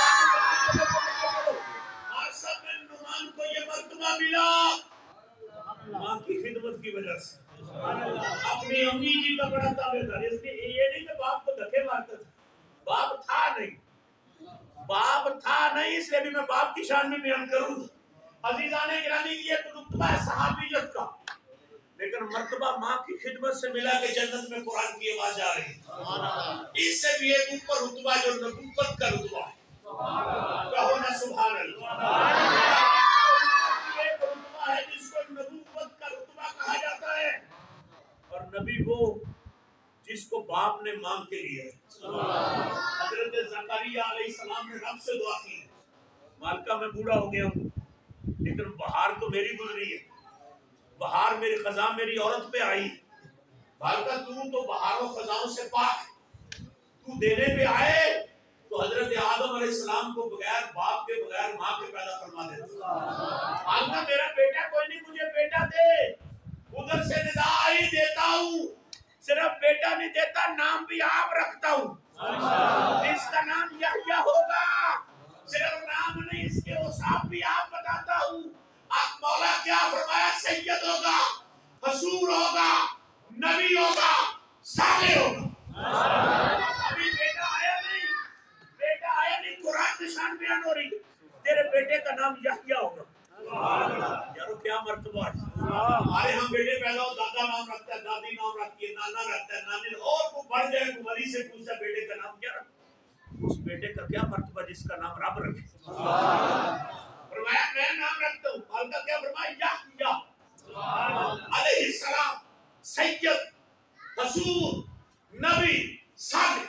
हादसा बिन नुमान को ये मर्तबा मिला मां की खिदमत की वजह से, अपनी अम्मी जी का बड़ा ताबेदार। इसलिए ये नहीं कि बाप को धक्के मारता था, बाप था नहीं, बाप था नहीं, इसलिए भी मैं बाप की शान में बयान करूं। अजीजाने गिरामी की एक रुतबा है सहाबियत का, लेकिन मर्तबा माँ की खिदमत से मिला के जन्नत में कुरान की आवाज आ रही है। इससे भी एक ऊपर रुतबा जो नबूवत का रुतबा है, कहो ना सुभान अल्लाह। एक रुतबा है जिसको नबूवत का रुतबा कहा जाता है, और नबी वो जिसको बाप ने मांग के लिया है। हजरत ज़करिया अलैहिस्सलाम ने रब से दुआ की, मालिका मैं बूढ़ा हो गया हूँ, लेकिन बहार तो मेरी गुजरी है, बहार मेरी खजा मेरी औरत पे आई। मालिका तू तो बहारों खजाओं से पाक, तू देने पे आए तो हजरत आदम अलैहिस्सलाम को बगैर बाप के बगैर माँ के पैदा फरमा दे। मालिका मेरा बेटा कोई नहीं, मुझे बेटा दे। उधर से निदा आई देता हूँ, सिर्फ बेटा नहीं देता, नाम भी आप रखता हूँ, इसका नाम यहया होगा। सिर्फ नाम नहीं, इसके औसाफ भी आप बताता हूँ। आप मौला क्या फरमाया? सैयद होगा, हसूर होगा, नबी होगा, साले होगा। अभी बेटा आया नहीं, बेटा आया नहीं, कुरान निशान बयान हो रही, तेरे बेटे का नाम यहया होगा। यारो क्या मर्तबा है। हमारे हम बेटे पैदा हो, दादा नाम रखता है, दादी नाम रखती है, नाना रखता है, नानी, और वो बढ़ जाए तो वली से पूछता बेटे का नाम क्या रखता? उस बेटे का क्या मर्तबा जिसका नाम रब रखे। फरमाया मैं नाम रखता हूँ, मालिका क्या फरमाया? यहया अलैहिस्सलाम, सैयद, हसूर, नबी, साले।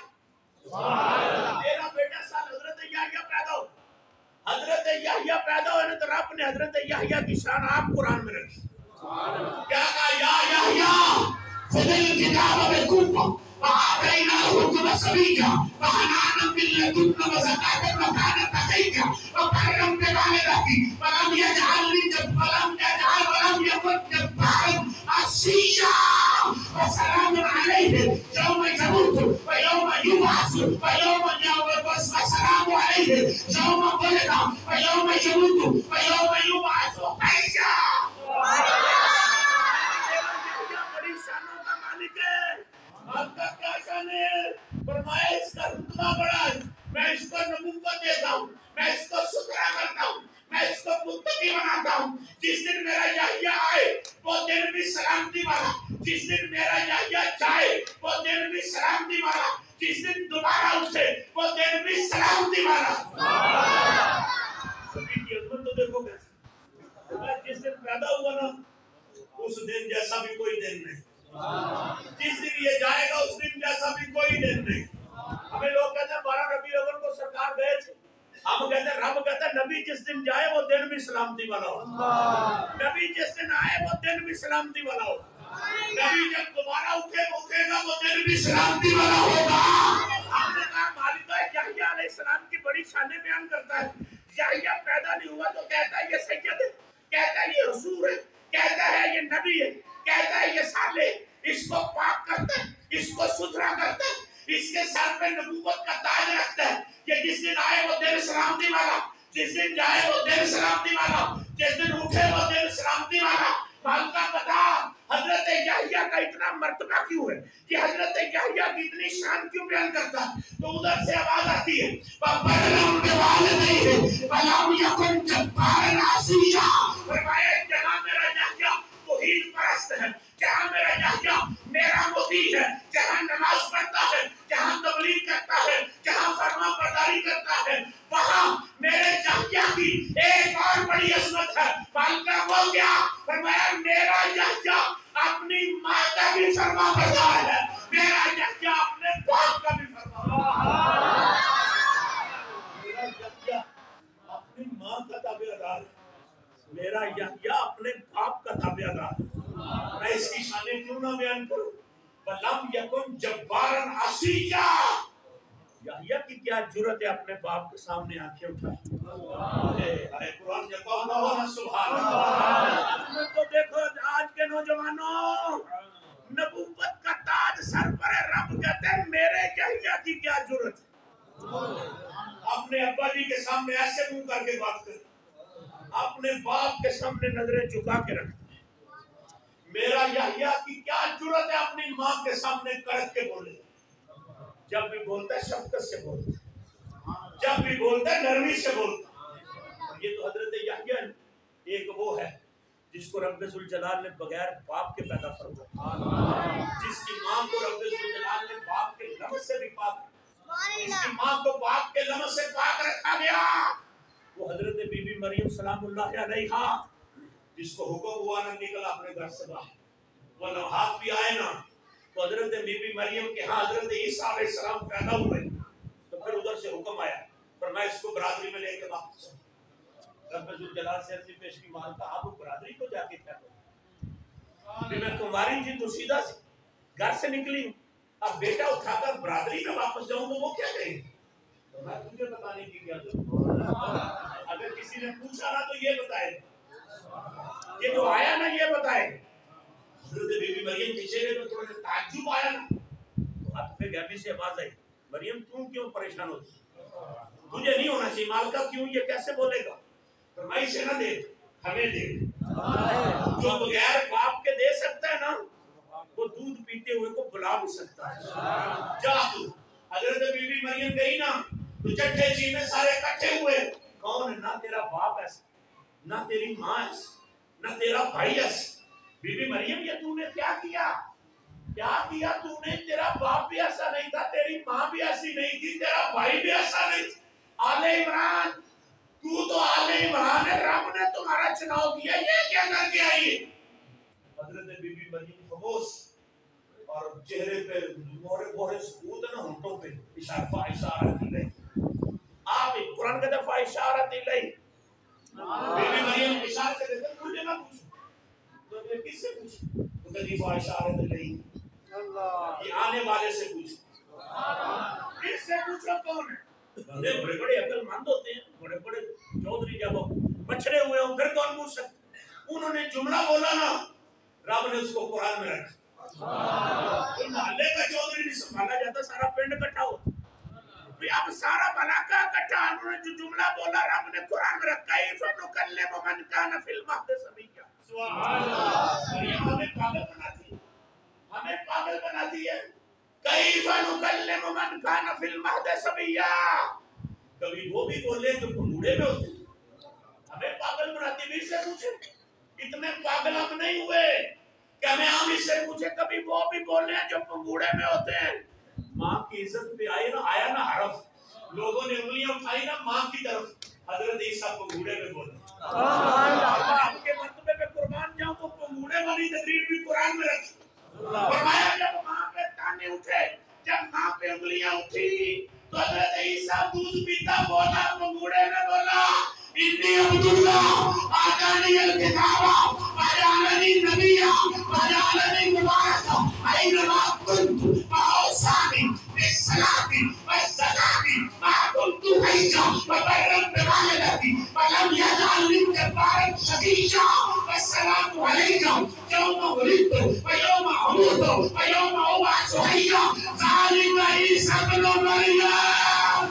तेरा बेटा साल हजरत यहया पैदा हो, हजरत यहया पैदा हो तो रब ने हजरत यहया की शान आप कुरान में रखी। क्या कहा? या यहया खुदिल किताब बिकुफा वआतैना हुक्म सबीया वहनाना बिल्लदुन्ना वज़कातन वकाना तक़ीया वकरम बिवालिदती वलम यजअलनी जब्बारन यजअल वलम यकुन जब्बारन असिया वसलामुन अलैहि यौम यमूत व यौम युबअस व यौम यबअस वसलामु अलैहि यौम वलदा व यौम यमूत व यौम युबअस हैया। बड़ी शान سلامتی والا. جس دن میرا یحییٰ جائے وہ دن بھی سلامتی والا. جس دن دوبارہ اٹھے وہ دن بھی سلامتی والا. نبی کی عظمت تو دیکھو کیسے. جس دن پیدا ہوا نا اس دن جیسا بھی کوئی دن نہیں. جس دن یہ جائے گا اس دن جیسا بھی کوئی دن نہیں. ہمیں لوگ کہتے ہیں بارہ ربیع الاول کو سرکار گئے تھے. ہم کہتے ہیں رب کہتا ہے نبی جس دن جائے وہ دن بھی سلامتی والا ہو. نبی جس دن آئے وہ دن بھی سلامتی والا ہو. نبی جب دوبارہ اٹھے اٹھے گا وہ دن بھی سلامتی والا ہوگا. ہم نے کہا مالکہ یحییٰ علیہ السلام کی بڑی شانیں بیان کرتا ہے. یحییٰ پیدا نہیں ہوا تو کہتا ہے یہ سید ہے, کہتا ہے یہ حضور ہے, کہتا ہے یہ نبی ہے, کہتا ہے یہ صالح, اس کو پاک کرتا ہے, اس کو ستھرا کرتا ہے, اس کے سر پہ نبوت کا تاج رکھتا ہے. یہ جس دن آئے وہ دن سلامتی والا, جس دن جائے وہ دن سلامتی والا, جس دن اٹھے وہ دن سلامتی والا. مالکہ بتا حضرت یحییٰ کا اتنا مرتبہ کیوں ہے, کہ حضرت یحییٰ کی اتنی شان کیوں بیان کرتا ہے. تو ادھر سے آواز آتی ہے وَبَرًّا بِوَالِدَیْهِ وَلَمْ یَکُنْ جَبَّارًا عَصِیًّا. فرمایا جہاں میرا یحییٰ توحید پرست ہے, جہاں میرا یحییٰ میرا مطیع ہے, جہاں نماز پڑھتا ہے, جہاں تبلیغ کرتا ہے, جہاں فرما برداری کرتا ہے, وہاں میرے یحییٰ کی ایک اور بڑی عظمت ہے. مالکہ وہ کیا؟ فرمایا میرا یحییٰ اپنی ماں کا بھی فرما بردار ہے, میرا یحییٰ اپنے باپ کا بھی فرما بردار ہے. میرا یحییٰ اپنی ماں کا تابعدار ہے, میرا یحییٰ اپنے باپ کا تابعدار ہے. میں اس کی شانیں کیوں نہ بیان کروں. وَلَمْ يَكُنْ جَبَّارًا عَصِيًّا. یحییٰ کی کیا جرت ہے اپنے باپ کے سامنے آنکھیں اٹھائے. اے قرآن کے کہو سبحان اللہ. تو دیکھو آج کے نوجوانوں, نبوت کا تاج سر پر ہے. رب کہتے ہیں میرے یحییٰ کی کیا جرت ہے. اپنے ابا جی کے سامنے ایسے منہ کر کے بات کر, اپنے باپ کے سامنے نظریں جھکا کے رکھتے ہیں. میرا یحییٰ کی کیا جرت ہے اپنی ماں کے سامنے کڑک کے بولے. جب بھی بولتا ہے شفقت سے بولتا ہے, جب بھی بولتا ہے نرمی سے بولتا ہے. یہ تو حضرت یحییٰ ایک وہ ہے جس کو رب ذوالجلال نے بغیر باپ کے پیدا فرمایا, جس کی ماں کو رب ذوالجلال نے باپ کے لمس سے بھی پاک, جس کی ماں کو باپ کے لمس سے پاک رکھا گیا, وہ حضرت بی بی مریم سلام اللہ علیہا, جس کو حکم ہوا نہ نکلا اپنے گھر سے باہر. وہ لمحات بھی آئے نا تو حضرت بی بی مریم کے ہاں حضرت عیسیٰ علیہ السلام پیدا ہوئے, تو پھر ادھر سے حکم آیا فرمایا اس کو برادری میں لے کے واپس چلو. رب ذوالجلال سے عرض پیش کی, مالکہ آپ برادری کو جا کے کیا کرو, میں تمہاری تھی تو سیدھا سی گھر سے نکلی ہوں, اب بیٹا اٹھا کر برادری میں واپس جاؤں تو وہ کیا کہیں گے. میں تجھے بتانے کی کیا ضرورت, اگر کسی نے پوچھا نا تو یہ بتائے, یہ جو آیا نا یہ بتائے. حضرت بی بی مریم کے چہرے میں تھوڑا سا تعجب آیا نا, تو ہاتھ پہ غیبی سے آواز آئی, مریم تم کیوں پریشان ہوتی, تجھے نہیں ہونا چاہیے. مالکہ کیوں, یہ کیسے بولے گا. فرمائی سے نہ دے, ہمیں دے. جو بغیر باپ کے دے سکتا ہے نا وہ دودھ پیتے ہوئے کو بلا بھی سکتا ہے. جا تو. حضرت بی بی مریم گئی نا تو چٹھے چیمے سارے اکٹھے ہوئے. کون ہے, نہ تیرا باپ ایسا, نہ تیری ماں ایسا, نہ تیرا بھائی ایسا. بی بی مریم یہ تو نے کیا کیا, کیا کیا تو نے, تیرا باپ بھی ایسا نہیں تھا, تیری ماں بھی ایسی نہیں تھی, تیرا بھائی بھی ایسا نہیں تھا. آل عمران, تو تو آل عمران ہے, رب نے تمہارا چناؤ کیا, یہ کیا کر کے آئی. حضرت بی بی مریم خاموش اور چہرے پہ مہرے مہرے سکوت ہے نا, ہونٹوں پہ اشارہ اشارہ کی گئی. آپ قرآن کہتا ہے فاشارت الیہ, بی بی مریم اشارہ سے کہتے ہیں مجھے نہ پوچھو. تو میں کس سے پوچھوں, تو کہتی فاشارت الیہ, یہ آنے والے سے پوچھو. کس سے پوچھو, کون ہے. بڑے بڑے بڑے عقل مند ہوتے ہیں, بڑے بڑے چودھری جب بچڑے ہوئے ہوں پھر کون پوچھ سکتے. انہوں نے جملہ بولا نا, رب نے اس کو قرآن میں رکھا. محلے کا چودھری نہیں سنبھالا جاتا, سارا پنڈ اکٹھا ہوتا. اب سارا بلاکا اکٹھا, انہوں نے جو جملہ بولا رب نے قرآن میں رکھا. فَنُكَلِّمُ مَنْ كَانَ فِي الْمَهْدِ صَبِيًّا. ہمیں پاگل بناتی ہے, ہمیں پاگل بناتی ہے. كَيْفَ نُكَلِّمُ مَنْ كَانَ فِي الْمَهْدِ صَبِيًّا. کبھی وہ بھی بولے جو بوڑھے میں ہوتے, ہمیں پاگل بناتی. بھی سے پوچھے, اتنے پاگل ہم نہیں ہوئے. क्या मैं हम इससे पूछे कभी वो भी बोले हैं जो पंगूड़े में होते हैं? माँ की इज्जत पे आई ना, आया ना हरफ, लोगों ने उंगलियां उठाई ना माँ की तरफ, हजरत ईसा पंगूड़े में बोले। आपके मर्तबे पे कुर्बान जाऊं तो पंगूड़े वाली तकरीर भी कुरान में रखी। फरमाया जब माँ पे ताने उठे, जब माँ पे उंगलियां उठी तो हजरत ईसा दूध पीता बोला, पंगूड़े में बोला, इन्नी अब्दुल्ला आतानी अल-किताबा वजअलनी नबिय्या वजअलनी मुबारका ऐनमा कुन्तु वअौसानी बिस्सलाति वज़्ज़काति मा कुन्तु हैय्या वबर्रन बिवालिदती वलम यजअलनी जब्बारन शकीय्या वस्सलामु अलैका यौमा वुलिदतु व यौमा अमूतु व यौमा उबअसु हैय्या ज़ालिका ईसा इब्नु मरियम।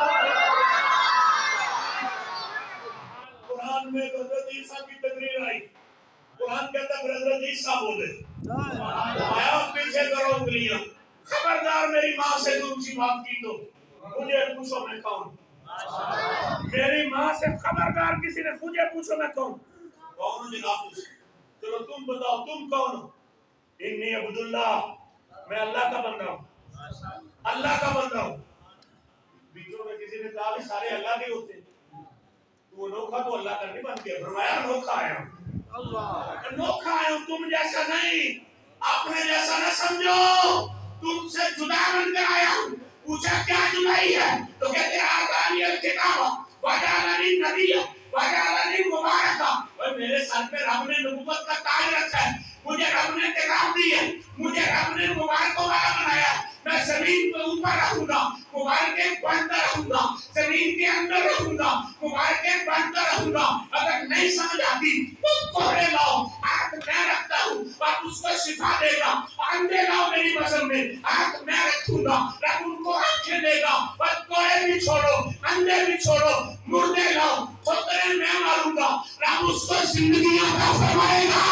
कुरान में हजरत ईसा की तकरीर आई, कुरान कहता है हजरत ईसा बोले, आया पीछे करो उंगलियां, खबरदार मेरी माँ से ऊंची बात की तो मुझे पूछो मैं कौन। मेरी माँ से खबरदार किसी ने मुझे पूछो मैं कौन। कौन जनाब पूछे, चलो तुम बताओ तुम कौन हो। इन्नी अब्दुल्ला, मैं अल्लाह का बंदा हूँ, अल्लाह का बंदा हूँ। बीचों में किसी ने कहा भी सारे अल्लाह के होते, तू अनोखा तो अल्लाह का नहीं बन गया। फरमाया अनोखा आया हूँ, अनोखा आया हूँ, तुम जैसा नहीं, अपने जैसा न समझो, तुमसे जुदा बनकर आया हूँ। पूछा क्या जुदाई है, तो कहते आतानी अल-किताबा वजअलनी नबिय्या वजअलनी मुबारका। और मेरे सर पे रब ने नबूवत का ताज रखा है, मुझे रब ने किताब दी है, मुझे रब ने मुबारकों वाला बनाया। मैं जमीन पे ऊपर रहूंगा, मुबारकें बांटता रहूंगा, जमीन के अंदर रहूंगा, मुबारकें बांटता रहूंगा। अगर नहीं समझ आती तो कोहरे लाओ, हाथ मैं रखता हूँ और उसको शिफा देगा। अंधे लाओ मेरी मसल में, हाथ मैं रखूंगा, रब उनको आंखें देगा। और कोहरे भी छोड़ो, अंधे भी छोड़ो, मुर्दे लाओ, ठोकरें मैं मारूंगा, रब उसको जिंदगी अता फरमाएगा।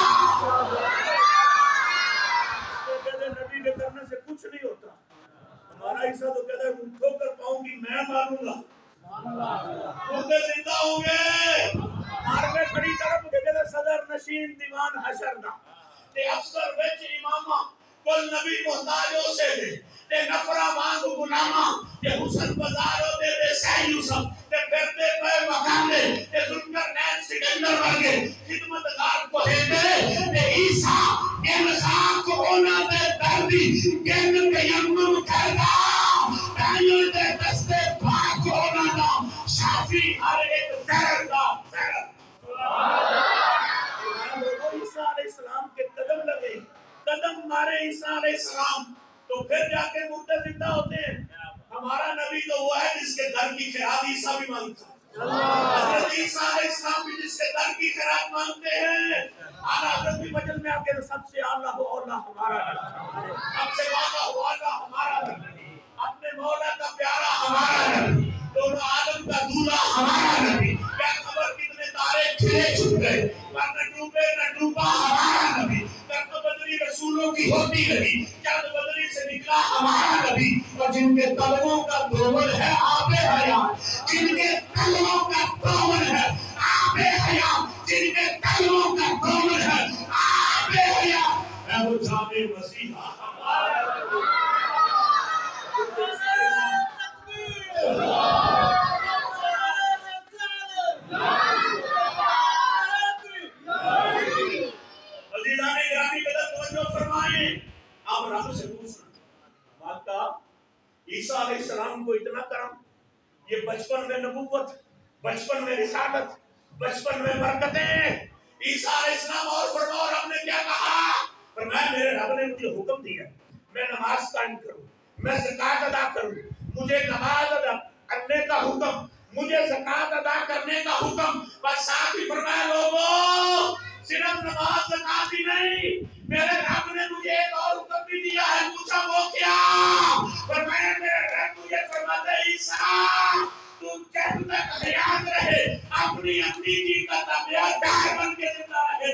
नबी के करने से कुछ नहीं होता। हमारा ईसा तो कहता है ठोकर पाऊंगी मैं मारूंगा, मुर्दे जिंदा होंगे। मारवे खड़ी तरफ के कहते सदर नशीन दीवान हशर दा ते अफसर विच इमामा कुल नबी मोहताजो से दे ते नफरा मांग गुलामा ते हुसन बाजारो दे दे सही यूसुफ ते फिरते पे वकाले ते जुल्कर नैन सिकंदर वर्गे खिदमतगार को है दे ते ईसा के मजाक को होना दे दर्दी गेन के यमम करदा तायो दे दस्ते पाक होना दा शाफी हर एक दर्द दा दर्द। ईसा अलैहिस्सलाम के कदम लगे, कदम मारे ईसा अलैहिस्सलाम तो फिर जाके मुर्दे जिंदा होते हैं। हमारा नबी तो वो है जिसके दर की खैरात ईसा भी मांगता है। हज़रत ईसा अलैहिस्सलाम भी जिसके दर की खैरात मांगते हैं। आला हज़रत भी वजन में आके सबसे आला हो औला हमारा नबी, सबसे वाला हो औला हमारा नबी, अपने मौला का प्यारा हमारा नबी, दोनों आलम का दूल्हा हमारा नबी। क्या खबर कितने तारे खिले छुप गए, पर न डूबे न डूबा हमारा नबी। कर्म बदरी रसूलों की होती रही, चंद बदरी से निकला हमारा नबी। और जिनके तलवों का दोवन है आबे हयात, जिनके तलवों का दोवन है आबे हयात, जिनके तलवों का दोवन है आबे हयात, है वो जाने मसीहा हमारा नबी। आप रब से पूछना माता ईसा अलैहिस्सलाम को इतना करम, ये बचपन में नबूवत, बचपन में रिसालत, बचपन में बरकतें। ईसा अलैहिस्सलाम और फरमाओ रब ने क्या कहा, फरमाया मेरे रब ने मुझे हुक्म दिया मैं नमाज कायम करूं, मैं ज़कात अदा करूं। मुझे नमाज अदा करने का हुक्म, मुझे ज़कात अदा करने का हुक्म, बस साथ ही फरमाया लोगों सिर्फ नमाज ज़कात ही नहीं, मेरे रब ने मुझे एक और हुक्म भी दिया है। पूछा वो क्या, फरमाया मेरे रब मुझे फरमाते ईसा तू जब तक हयात रहे अपनी अपनी जी का ताबेदार बन के जिंदा रहे।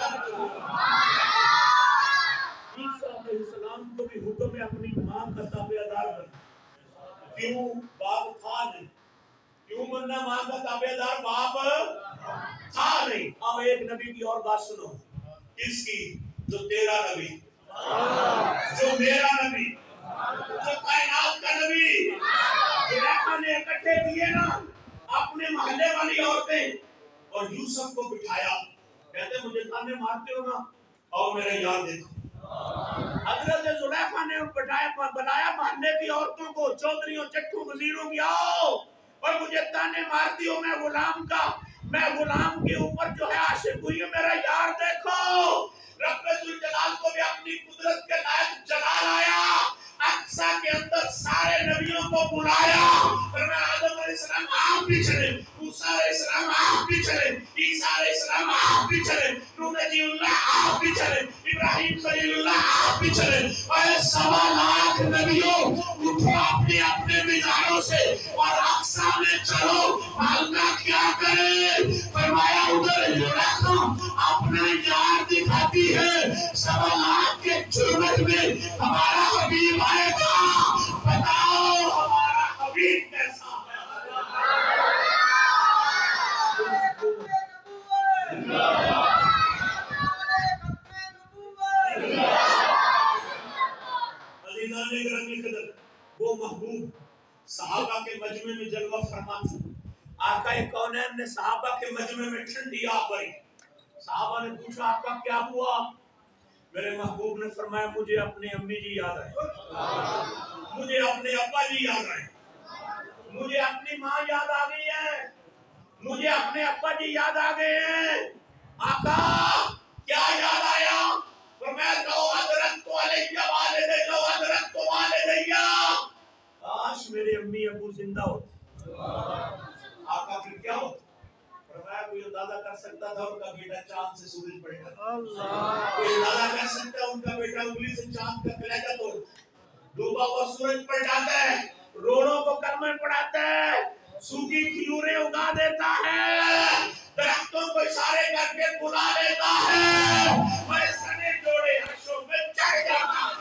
ईसा अलैहिस्सलाम को भी हुक्म है अपनी मां का ताबेदार बनना। क्यों, बाप था नहीं, क्यों बनना मां का ताबेदार, बाप था नहीं। अब एक नबी की और बात सुनो, किसकी, जो तेरा नबी, जो मेरा नबी, जो कायनात का नबी, जुलैखा ने इकट्ठे किए ना अपने मोहल्ले वाली औरतें और यूसुफ को बिठाया। कहते मुझे ताने मारते हो ना, और मेरा यार देखो। हजरत जुलैखा ने बिठाया, बनाया मोहल्ले की औरतों को, चौधरियों, चट्टू, वजीरों की, आओ और मुझे ताने मारती हो। मैं गुलाम का, मैं गुलाम के ऊपर जो है आशिक हुई है, मेरा यार देखो। रब्बुल जलाल को भी अपनी कुदरत के लायक जलाल आया, अक्सा के अंदर सारे नबियों को बुलाया। फरमाया आदम अलैहिस्सलाम आप भी चले, मूसा अलैहिस्सलाम आप भी चले, ईसा अलैहिस्सलाम आप भी चले, नूह नजीउल्लाह आप भी चले, इब्राहिम खलीलुल्लाह आप भी चले। और सवा लाख नबियों उठो अपने अपने मिजारों से और अक्सा में चलो। मालका क्या करे? फरमाया उधर जुलैखा अपना यार दिखाती है, सवा लाख के झुरमट में हमारा हबीब आएगा। बताओ हमारा हबीब कैसा है? अज़ीज़ान गिरामी कदर, वो महबूब सहाबा के मजमे में जलवा फरमा था। आका कौनैन ने सहाबा के मजमे में ठंडी आग भरी। सहाबा ने पूछा आपका क्या हुआ? मेरे महबूब ने फरमाया मुझे अपने अम्मी जी याद आए, मुझे अपने अब्बा जी याद आए, मुझे अपनी माँ याद आ गई है, मुझे अपने अब्बा जी याद आ गए हैं। आका क्या याद आया? फरमाया लो अदरकतु अलैया वालिदै, लो अदरकतु वालिदैया, काश मेरे अम्मी अब्बू जिंदा होते। आका फिर क्या होता? फरमाया कोई अंदाजा कर सकता था उनका बेटा चांद से सूरज पड़ेगा? अल्लाह। कोई अंदाजा कर सकता है उनका बेटा उंगली से चांद का कलेजा तोड़, डूबा हुआ सूरज पड़ जाता है, रोड़ों को कलमे पढ़ाता है, सूखी खजूरें उगा देता है, दरख्तों को इशारे करके बुला लेता है, मैं सने जोड़े हर्षों में चढ़ जाता है।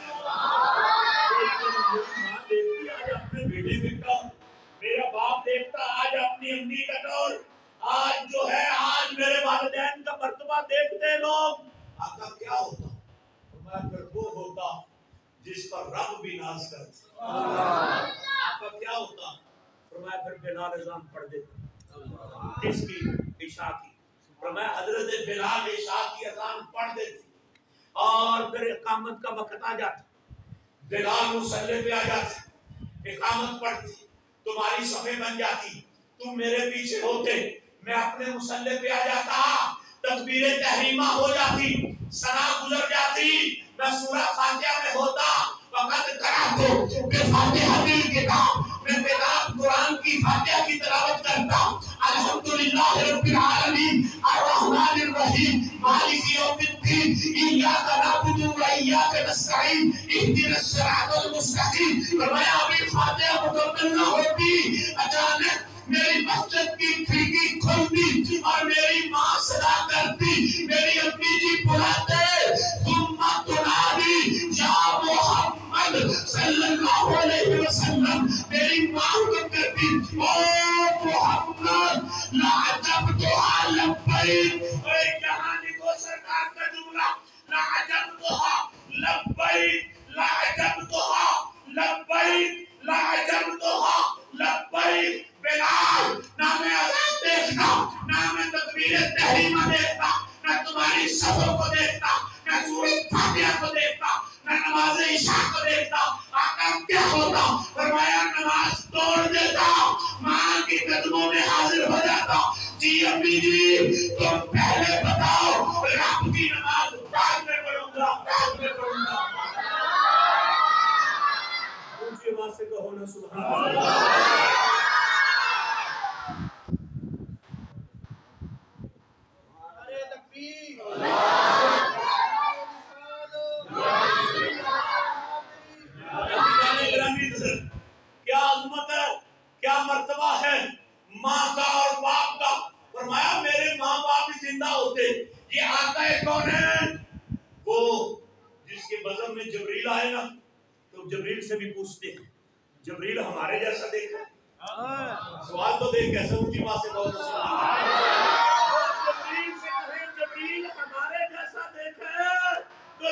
आज अपने बेटे की टोर, मेरा बाप देखता आज अपनी अम्मी का टोर, आज जो है आज मेरे वालिदैन का मर्तबा देखते लोग। आका क्या होता? मैं फिर वो होता जिस पर रब भी नाज करता। आका क्या होता? फरमाया फिर बिलाल अज़ान पढ़ देता। किसकी? इशा की। फरमाया हजरत बिलाल इशा की अज़ान पढ़ देती और फिर इकामत का वक्त आ जाता, बिलाल मुसल्ले पे आ जाते, इकामत पढ़ती, तुम्हारी सफे बन जाती, तुम मेरे पीछे होते, मैं अपने मुसल्ले पे आ जाता, तकबीरे तहरीमा हो जाती, सना गुजर जाती, मैं सूरह फातिहा में होता, वक़्त करा तो बेफातिहा दिल किताब, मैं किताब कुरान की फातिहा की तिलावत करता। अल्हम्दुलिल्लाह रब्बिल आलमीन अर्रहमानिर रहीम मालिक यौमिद्दीन इय्याका नअबुदु व इय्याका नस्तईन इहदिनस सिरातल मुस्तकीम। फरमाया अभी फातिहा मुकम्मल न होती, अचानक मेरी मस्जिद की खिड़की खुलती और मेरी माँ सदा करती, मेरी अम्मी जी बुलाते, सुम्मा तुनादी या मोहम्मद सल्लल्लाहु अलैहि वसल्लम, मेरी माँ हुक्म करती, ओ मोहम्मद ला अजबतुहा लब्बैक। ओए जहानी को सरकार का जुमला, ला अजबतुहा लब्बैक, ला अजबतुहा लब्बैक, ला अजबतुहा लब्बैक। बिलाल ना मैं अज़ान देखता, ना मैं तकबीर तहरीमा देखता, ना तुम्हारी सफों को देखता, ना सूरह फातिहा को देखता, ना नमाज इशा को देखता। आका क्या होता? फरमाया नमाज तोड़ देता, माँ के कदमों में हाजिर हो जाता। जी अम्मी जी तुम पहले बताओ, रब की नमाज बाद में पढ़ूंगा, बाद में पढ़ूंगा। ऊंची आवाज से कहो ना सुभान अल्लाह। क्या अज़मत है, क्या मर्तबा है माँ का और बाप का। फरमाया मेरे माँ बाप भी जिंदा होते, ये आका कौन है? वो जिसके बज़म में जबरील आए ना, तो जबरील से भी पूछते हैं जबरील हमारे जैसा देखा? सवाल तो देख कैसे ऊंची बात से बहुत जबरील से कहे जबरील हमारे जैसा देखे तो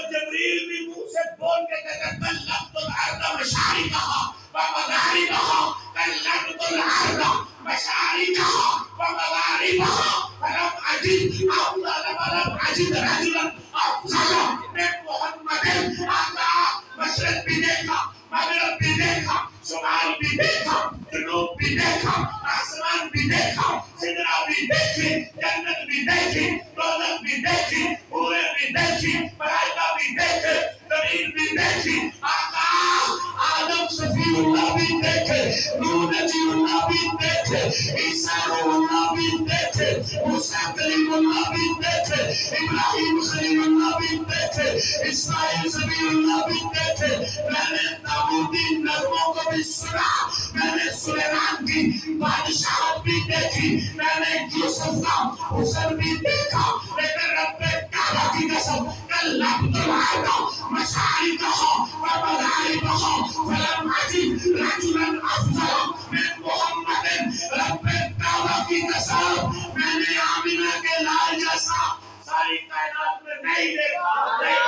جبریل بھی منہ سے بول کے کہتا ہے کلبت الارض مشارقہا ومغاربہا کلبت الارض مشارقہا ومغاربہا فلم اجد افضل ولم اجد رجلا افضل من محمد. آقا مشرق بھی دیکھا، مغرب بھی دیکھا، شمال بھی دیکھا، جنوب بھی دیکھا، آسمان بھی دیکھا، سدرہ بھی دیکھی، جنت بھی دیکھی، دوزخ بھی دیکھی، حوریں بھی دیکھی، ملائکہ بھی دیکھے، زمین بھی دیکھی. آقا آدم صفی اللہ بھی دیکھے، نوح نبی اللہ بھی دیکھے، عیسیٰ روح اللہ بھی دیکھے، موسیٰ کلیم اللہ بھی دیکھے، ابراہیم خلیل اللہ بھی دیکھے، اسماعیل ذبیح اللہ بھی دیکھے. میں نے داؤدی نغموں کو بھی سنا، میں نے سلیمان کی بادشاہت بھی دیکھی، میں نے یوسف کا حسن بھی دیکھا. لیکن رب کعبہ کی قسم کلبت الارض مشارقہا ومغاربہا فلم اجد رجلا افضل من محمد. رب کعبہ کی قسم میں نے آمینہ کے لال جیسا ساری کائنات میں نہیں دیکھا.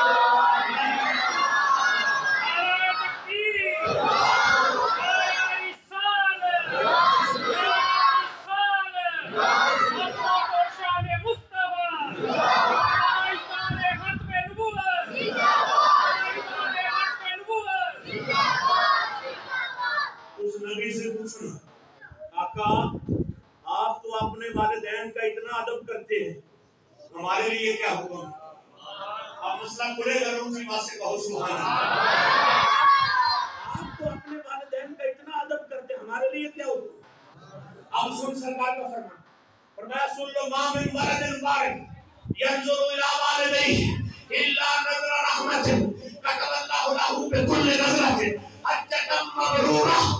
آقا آپ تو اپنے والدین کا اتنا ادب کرتے ہیں، ہمارے لیے کیا حکم؟ آپ مسئلہ کھلے گا روم کی بات سے کہو سبحان اللہ. آپ تو اپنے والدین کا اتنا ادب کرتے ہیں، ہمارے لیے کیا حکم؟ اب سن سرکار کا فرمان، فرمایا سن لو ما من ولد بارک ينظر الى والديه الا نظر رحمت كتب الله له بكل نظرة حجة مبرورة.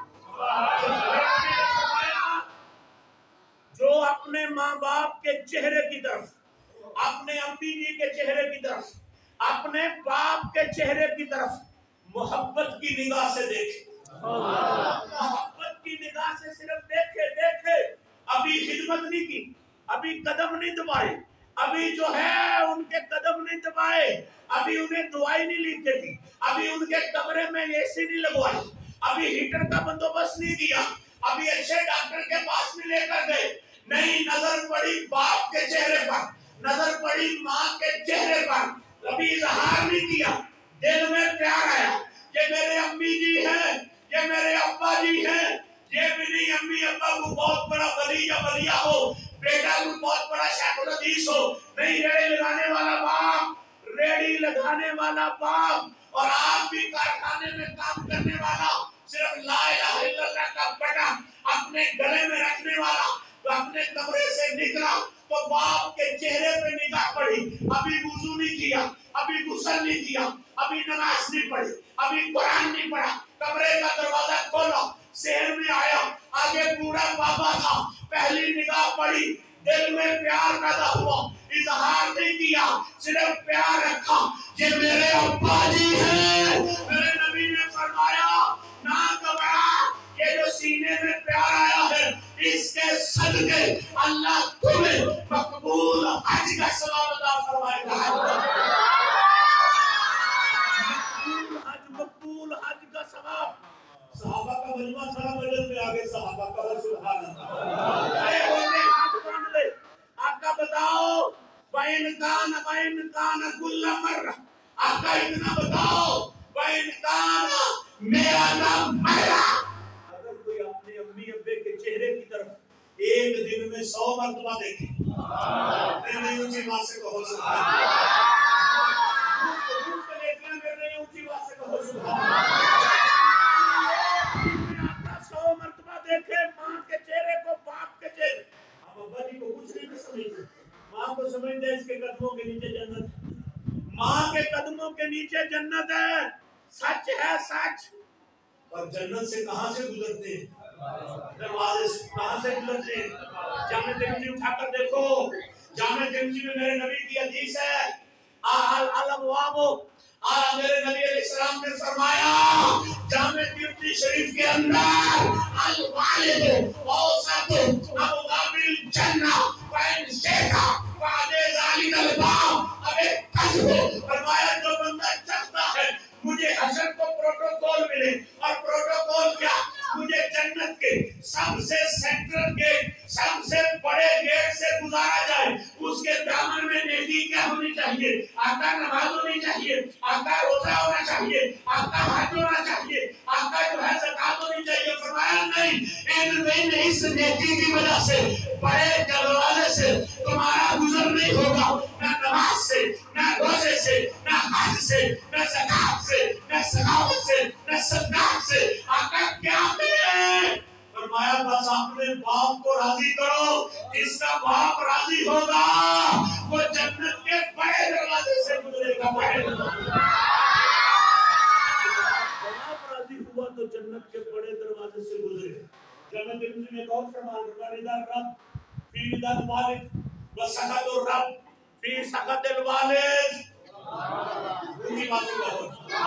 جو اپنے ماں باپ کے چہرے کی طرف، اپنے امی جی کے چہرے کی طرف، اپنے باپ کے چہرے کی طرف محبت کی نگاہ سے دیکھے، محبت کی نگاہ سے صرف دیکھے دیکھے ابھی خدمت نہیں کی، ابھی قدم نہیں دبائے، ابھی جو ہے ان کے قدم نہیں دبائے، ابھی انہیں دعائی نہیں لکھے تھی، ابھی ان کے کمرے میں اے سی نہیں لگوائی، ابھی ہیٹر کا بندوبست نہیں کیا، ابھی اچھے ڈاکٹر کے پاس نہیں لے کر گئے. نہیں، نظر پڑی باپ کے چہرے پر، نظر پڑی ماں کے چہرے پر، ابھی اظہار نہیں کیا، دل میں پیار آیا، یہ میرے امی جی ہیں، یہ میرے ابا جی ہیں. یہ بھی نہیں امی ابا کو بہت بڑا ولی یا ولیہ ہو، بیٹا کو بہت بڑا شیخ الحدیث ہو، نہیں، ریڑی لگانے والا باپ، ریڑی لگانے والا باپ، اور آپ بھی کارخانے میں کام کرنے والا، صرف لا الہ الا اللہ کا بٹا اپنے گلے میں رکھنے والا، تو اپنے کمرے سے نکلا تو باپ کے چہرے پہ نگاہ پڑی، ابھی وضو نہیں کیا، ابھی غسل نہیں کیا، ابھی نماز نہیں پڑھی، ابھی قرآن نہیں پڑھا، کمرے کا دروازہ کھولا، شہر میں آیا، آگے بوڑھا بابا تھا، پہلی نگاہ پڑی، دل میں پیار پیدا ہوا، اظہار نہیں کیا، صرف پیار رکھا، یہ میرے ابا جی ہیں. میرے نبی نے فرمایا نہ گھبرا، یہ جو سینے میں پیار آیا ہے اس کے صدقے اللہ تمہیں مقبول حج کا ثواب عطا فرمائے گا. مقبول حج، مقبول حج کا ثواب. صحابہ کا مجمع سارا مجلس میں آگے صحابہ کا سبحان اللہ. اے ہونے ہاتھ باندھ لے. آقا بتاؤ وَإِنْ كَانَ وَإِنْ كَانَ كُلَّ مَرَّةٍ، آقا اتنا بتاؤ وَإِنْ كَانَ میرا نام مرہ. اگر کوئی اپنے امی ابے کے چہرے کی طرف ایک دن میں سو مرتبہ دیکھے، میں نہیں اونچی بات سے کہو سبحان اللہ. اونچی بات سے کہو سبحان اللہ. سو مرتبہ دیکھے ماں کے چہرے کو، باپ کے چہرے. اب ابا جی کو کچھ نہیں سمجھتے، ماں کو سمجھتے ہیں اس کے قدموں کے نیچے جنت ہے، ماں کے قدموں کے نیچے جنت ہے. سچ ہے سچ. اور جنت سے کہاں سے گزرتے ہیں؟ دروازے سے کہاں سے گزرتے ہیں؟ جامع ترمذی اٹھا کر دیکھو، جامع ترمذی میں میرے نبی کی حدیث ہے، الابواب، آج میرے نبی علیہ السلام نے فرمایا جامع ترمذی شریف کے اندر الوالد اوسط ابواب الجنہ فإن شئت فعلى ذلك الباب. اب ایک قصد فرمایا جو بندہ हजरत को प्रोटोकॉल मिले। और प्रोटोकॉल क्या? मुझे जन्नत के सबसे सेंट्रल गेट, सबसे बड़े गेट से गुजारा जाए। उसके दामन में नेकी क्या होनी चाहिए? आका नमाज होनी चाहिए, आका रोजा होना चाहिए, आका हज होना चाहिए, आका जो है ज़कात होनी चाहिए। फरमाया नहीं, इन इन इस नेकी की वजह से बड़े दरवाजे से तुम्हारा गुजर नहीं होगा, न नमाज से, न रोजे से, न हज से, न ज़कात से, न सखावत से, न सदकात से। आका क्या करे? फरमाया बस अपने बाप को राजी करो, जिसका बाप राजी होगा वो जन्नत के बड़े दरवाजे से गुजरेगा। बड़े बाप राजी हुआ तो जन्नत के बड़े दरवाजे से गुजरे। जन्नत में एक और फरमान है, रिदा रब फी रिदा वालिद व सखतुर रब फी सखतिल वालिद। उनकी बात सुनो।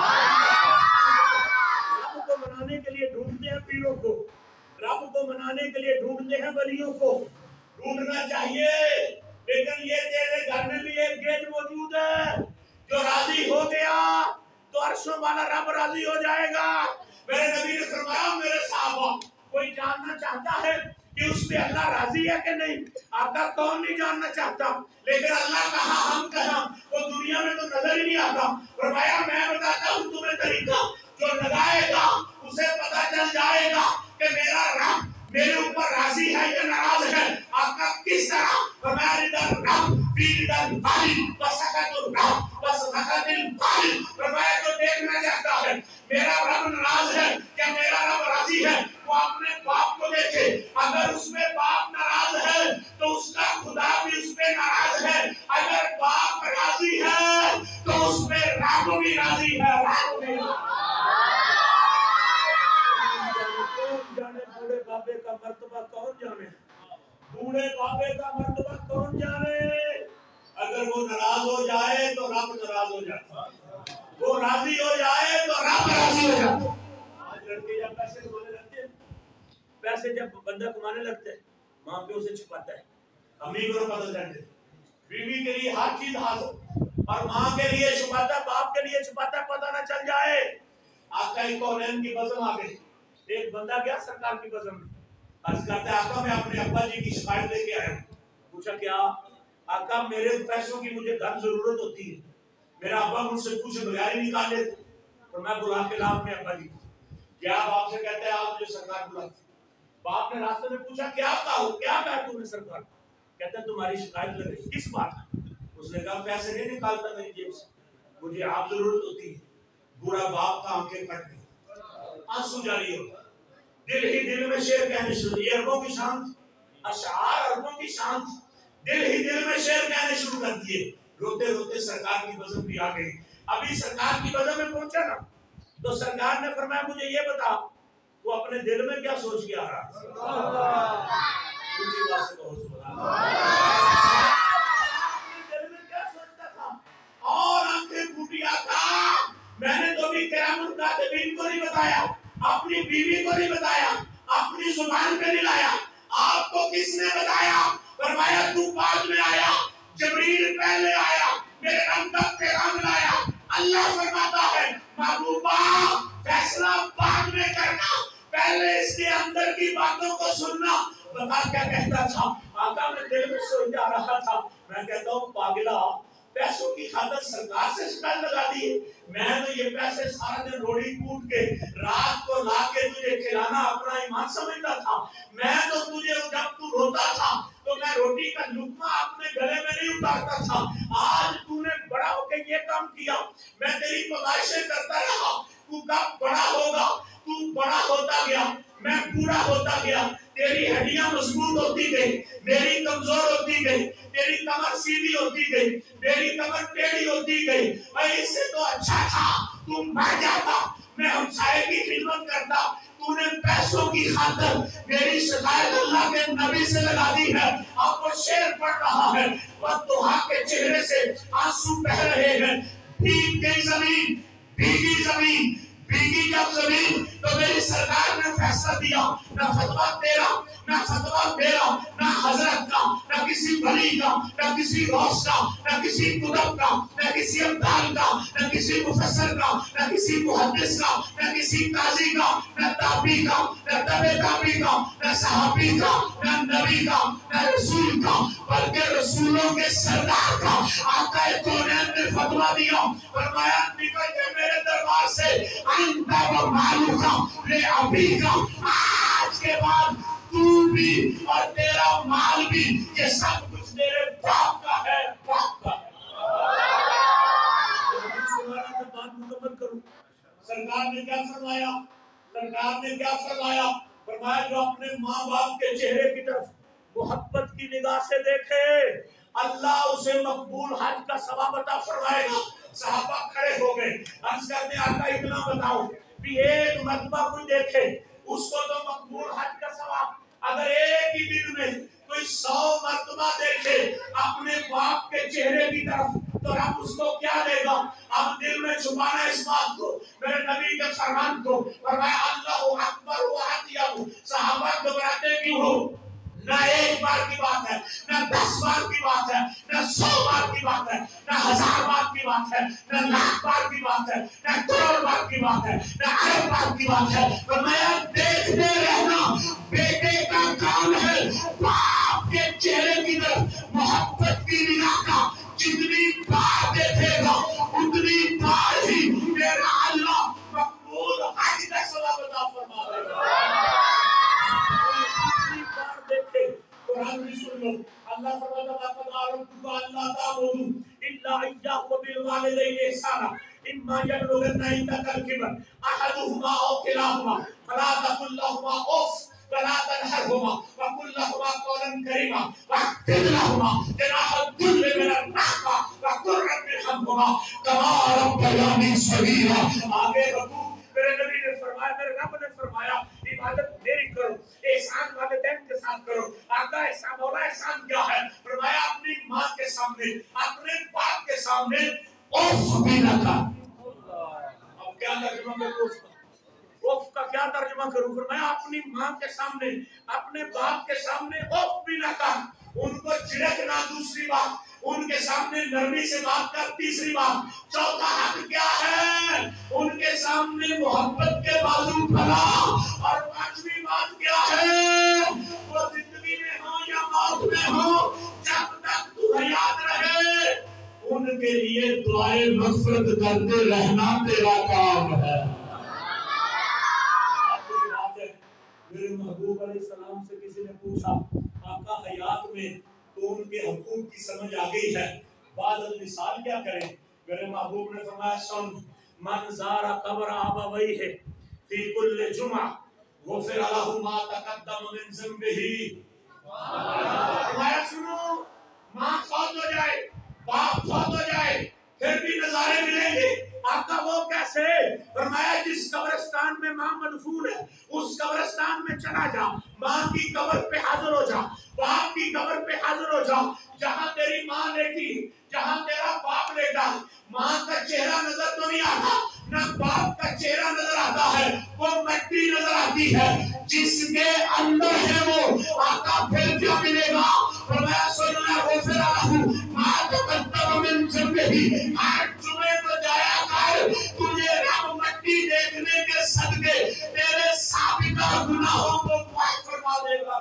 रब को मनाने के लिए ढूंढते हैं पीरों को, रब को मनाने के लिए ढूंढते हैं वलियों को। ढूंढना चाहिए, लेकिन ये तेरे घर में भी एक गेट मौजूद है। जो राजी हो गया तो अर्शों वाला रब राजी हो जाएगा। मेरे नबी ने फरमाया, मेरे साहबा कोई जानना चाहता है कि उस पे अल्लाह राजी है कि नहीं? आका कौन नहीं जानना चाहता, लेकिन अल्लाह कहा हम कहा, वो दुनिया में तो नजर ही नहीं आता। फरमाया मैं बताता हूँ तुम्हें तरीका, जो लगाएगा उसे पता चल जाएगा कि मेरा रब मेरे ऊपर राजी है या नाराज है। आका किस तरह? फरमाया रिदा रब फी रिदा वालिद व सखतुर रब व सखतिल वालिद। फरमाया जो देखना चाहता है मेरा रब नाराज है क्या मेरा रब राजी है, वो अपने बाप को देखे। अगर उसमें बाप नाराज है तो उसका खुदा भी उस पे नाराज है। अगर बाप राजी है तो उसमें रब भी राजी है। रब भी बूढ़े बाबे का मर्तबा कौन जाने, बूढ़े बाबे का मर्तबा कौन जाने। अगर वो नाराज हो जाए तो रब नाराज हो जाता, वो राजी हो जाए तो रब राजी हो जाता। आज लड़के जब पैसे कमाने लगते हैं, पैसे जब बंदा कमाने लगता है, माँ प्यो से छुपाता है, अम्मी को पता चलता है, बीवी के लिए हर चीज हासिल, और माँ के लिए छुपाता, बाप के लिए छुपाता, पता ना चल जाए। आका एक कौनैन की कसम आ गई। एक बंदा गया सरकार की कसम में, अर्ज करता है आका मैं अपने अब्बा जी की शिकायत लेके आया हूँ। पूछा क्या? आका मेरे पैसों की मुझे घर जरूरत होती है, मेरा अब्बा मुझसे पूछे बगैर ही निकाल लेते, तो मैं बुला के ला अपने अब्बा जी को। क्या बाप से कहते हैं आप मुझे सरकार बुलाती। बाप ने रास्ते में पूछा क्या कहा, क्या कहा तूने सरकार? कहता है तुम्हारी शिकायत लग रही, किस बात है? उसने कहा पैसे नहीं निकालता मेरी जेब से, मुझे आप जरूरत होती है। बुरा बाप था, आंखें कट गई, आंसू जारी होता, दिल ही दिल में शेर कहने शुरू। ये अरबों की शांत अशार, अरबों की शांत, दिल ही दिल में शेर कहने शुरू कर दिए। रोते रोते सरकार की बज़म भी आ गई। अभी सरकार की बज़म में पहुंचा ना, तो सरकार ने फरमाया मुझे ये बता वो अपने दिल में क्या सोच के आ रहा है? ऊंची बात से कहो सुभान अल्लाह। दिल में क्या सोचता था? और आंखें फूटिया था। मैंने तो भी किरामुल कातिबीन को नहीं बताया, अपनी बीवी को नहीं बताया, अपनी जुबान पे नहीं लाया। आपको किसने बताया? फरमाया तू बाद में आया, जबरील पहले आया, मेरे रब का पैगाम लाया। अल्लाह फरमाता है महबूबा फैसला बाद में करना, पहले इसके अंदर की बातों को सुनना। बता क्या कहता था? आका मैं दिल में सोच जा रहा था, मैं कहता हूँ पागला पैसों की खातिर सरकार से शिकायत लगा दी है। मैं तो ये पैसे सारा दिन रोटी कूट के रात को ला के तुझे खिलाना अपना ईमान समझता था। मैं तो तुझे जब तू रोता था तो मैं रोटी का लुकमा अपने गले में नहीं उतारता था। आज तूने बड़ा होके ये काम किया, मैं तेरी पगाइशें करता रहा। तू कब बड़ा होगा? तू बड़ा होता गया, मैं बूढ़ा होता गया, तेरी हड्डियां मजबूत होती गई, मेरी कमजोर होती गई, तेरी कमर सीधी होती गई, मेरी कमर टेढ़ी होती गई। भाई इससे तो अच्छा था तू मर जाता, मैं हमसाये की खिदमत करता। तूने पैसों की खातिर मेरी शिकायत अल्लाह के नबी से लगा दी है। अब वो शेर पढ़ रहा है, बददुआ के चेहरे से आंसू बह रहे हैं। भीग गई जमीन, भीगी जमीन, भीगी जब जमीन तो मेरी सरकार ने फैसला दिया, ना फतवा तेरा, ना फतवा मेरा, ना हजरत का, ना किसी वली का, ना किसी गौस का, ना किसी कुतुब का, ना किसी अब्दाल का, ना किसी मुफस्सिर का, ना किसी मुहद्दिस का, ना किसी काजी का, ना ताबी का, ना तबे ताबी का, ना सहाबी का, ना नबी का, ना रसूल का, बल्कि रसूलों के सरदार का आका कौनैन ने फतवा दिया। फरमाया निकल के मेरे दरबार से, अंता व मालूका ले अभी का, आज के बाद तू भी और तेरा माल भी, ये सब कुछ तेरे बाप का है, बाप का है। बात मुकम्मल करूं। सरकार ने क्या फरमाया? सरकार ने क्या फरमाया? फरमाया जो अपने माँ बाप के चेहरे की तरफ मोहब्बत की निगाह से देखे, अल्लाह उसे मकबूल हज का सवाब अता फरमाएगा। सहाबा खड़े हो गए, अर्ज करते आका इतना बताओ कि एक मरतबा कोई देखे उसको तो मकबूल हज का सवाब, अगर एक ही दिन में कोई सौ मरतबा देखे अपने बाप के चेहरे की तरफ तो रब उसको क्या देगा? अब दिल में छुपाना इस बात को, मेरे नबी के फरमान को। फरमाया अल्लाहु अकबर व अतियब। सहाबा घबराते क्यों हो? ना एक बार की बात है, ना दस बार की बात है, ना सौ बार की बात है, ना हजार बार की बात है, ना लाख बार की बात है, ना करोड़ बार की बात है, ना अरब बार की बात है। फरमाया देखते रहना, बेटे का काम है बाप के चेहरे की तरफ मोहब्बत की निगाह का, जितनी बार देखेगा उतनी बार ही मेरा अल्लाह मकबूल हज का सवाब अता फरमा देगा। कुरान भी सुन लो, अल्लाह फरमाता है अल्लाह ताबुदू इल्ला इय्याहु व बिल वालिदैनि इहसाना इम्मा यबलुगन्ना इंदकल किबर अहदुहुमा औ किलाहुमा फला तकुल लहुमा उफ वला तनहरहुमा व कुल लहुमा कौलन करीमा वहफिज़ लहुमा जनाहद्दुल्ल मिनर रहमा व कुर रब्बिरहमहुमा कमा रब्बयानी सगीरा। आगे रब्बू मेरे नबी ने फरमाया, मेरे रब ने फरमाया इबादत मेरी करो, एहसान वालिदैन के साथ करो। आका एहसान मौला एहसान क्या है? फरमाया अपनी माँ के सामने, अपने बाप के सामने उफ भी ना कर। अब क्या तर्जुमा करूं उफ का? उफ का क्या तर्जुमा करूं? फरमाया अपनी माँ के सामने, अपने बाप के सामने उफ भी ना कर। उनको झिड़कना दूसरी बात, उनके सामने नरमी से बात कर तीसरी बात। चौथा हक क्या है? उनके सामने मोहब्बत के बाजू फैला। और पांचवी बात क्या है? वो जिंदगी में हो या मौत में हो, जब तक तू हयात रहे उनके लिए दुआए मग़फ़िरत करते रहना तेरा काम है। मेरे महबूब अलैहिस्सलाम से किसी ने पूछा आका हयात में तो उनके हकूक की समझ आ गई है, बाद मिसाल क्या करें? मेरे महबूब ने फरमाया सुन, मन ज़ारा कब्र अबवैहि फी कुल्ल जुमा गुफ़िर लहु मा तक़द्दम मिन ज़ंबिही। फरमाया सुनो, माँ फौत हो जाए, बाप फौत हो जाए, फिर भी नजारे मिलेंगे। आका वो कैसे? फरमाया जिस कब्रिस्तान में माँ मदफून है उस कब्रिस्तान में चला जा, माँ की कब्र पे हाजिर हो जा, बाप की कब्र पे हाजिर हो जा। जहाँ तेरी माँ लेटी, जहाँ तेरा बाप लेटा, माँ का चेहरा नजर तो नहीं आता, ना बाप का चेहरा नजर आता है, वो मिट्टी नजर आती है। जिसके अंदर है वो आका फिर क्या मिलेगा? फरमाया सुन्ना गुफ़िर लहु मा तक़द्दम मिन ज़ंबिही। हर जुमे को जाया कर, तुझे रब मिट्टी देखने के सदके तेरे साबिका गुनाहों को माफ फरमा देगा।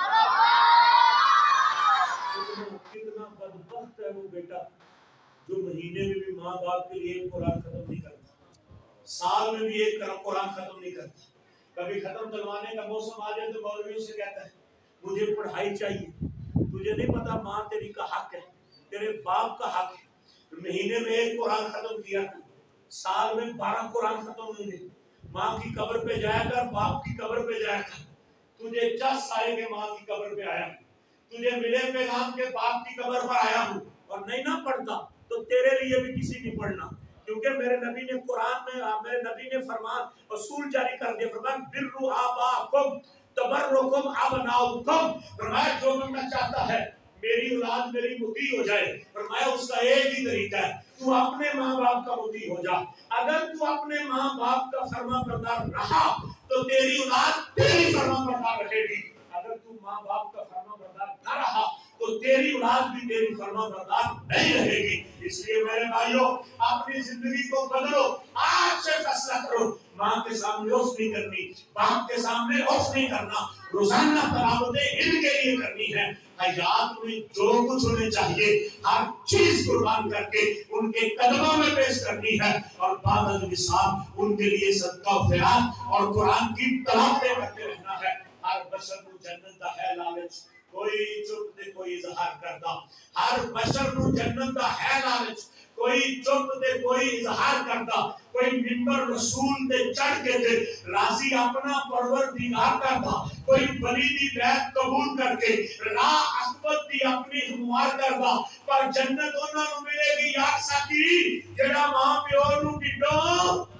कितना बदबख्त है वो बेटा जो महीने में भी माँ बाप के लिए कुरान खत्म नहीं करता, साल में भी एक कुरान खत्म नहीं करता। कभी खत्म करवाने का मौसम आ जाए तो मौलवियों से कहता है मुझे पढ़ाई चाहिए। तुझे नहीं पता माँ तेरी का हक है, तेरे बाप का हक है। महीने में एक कुरान खत्म किया था, साल में बारह कुरान खत्म होंगे। माँ की कब्र पे जाया कर, बाप की कब्र पे जाया कर। तुझे जस आए के माँ की कब्र पे आया, तुझे मिले पैगाम के बाप की कब्र पर आया हूँ। और नहीं ना पढ़ता तो तेरे लिए भी किसी नहीं पढ़ना, क्योंकि मेरे नबी ने कुरान में, मेरे नबी ने फरमान असूल जारी कर दिया। फरमाया बिर्रु आबाकुम तबर्रुकुम अबनाउकुम। फरमाया जो बंदा चाहता है मेरी औलाद मेरी मुती हो जाए, फरमाया उसका एक ही तरीका है, تو اپنے ماں باپ کا مطیع ہو جا. اگر تو اپنے ماں باپ کا فرما بردار رہا تو تیری اولاد تیری فرما بردار رہے گی. اگر تو ماں باپ کا فرما بردار نہ رہا تو تیری اولاد بھی تیری فرما بردار نہیں رہے گی. اس لیے میرے بھائیوں اپنی زندگی کو بدلو. آج سے فیصلہ کرو ماں کے سامنے عرف نہیں کرنی, باپ کے سامنے عرف نہیں کرنا. روزانہ تلاوتیں ان کے لیے کرنی ہے. حیات میں جو کچھ انہیں چاہیے ہر چیز قربان کر کے ان کے قدموں میں پیش کرنی ہے, اور بعد الوصال ان کے لیے صدقہ و خیرات اور قرآن کی تلاوتیں کرتے رہنا ہے. ہر بشر کو جنت دا ہے لالچ, کوئی چپ تے کوئی اظہار کردا. ہر بشر کو جنت دا ہے لالچ, کوئی چپ تے کوئی اظہار کردا. کوئی منبر رسول تے چڑھ کے تے راضی اپنا پروردگار کردا. کوئی ولی دی بیعت قبول کر کے راہ عقبت دی اپنی ہموار کردا. پر جنت انہاں نوں ملے گی یار ساتھی جڑا ماں پیو نوں ڈڈو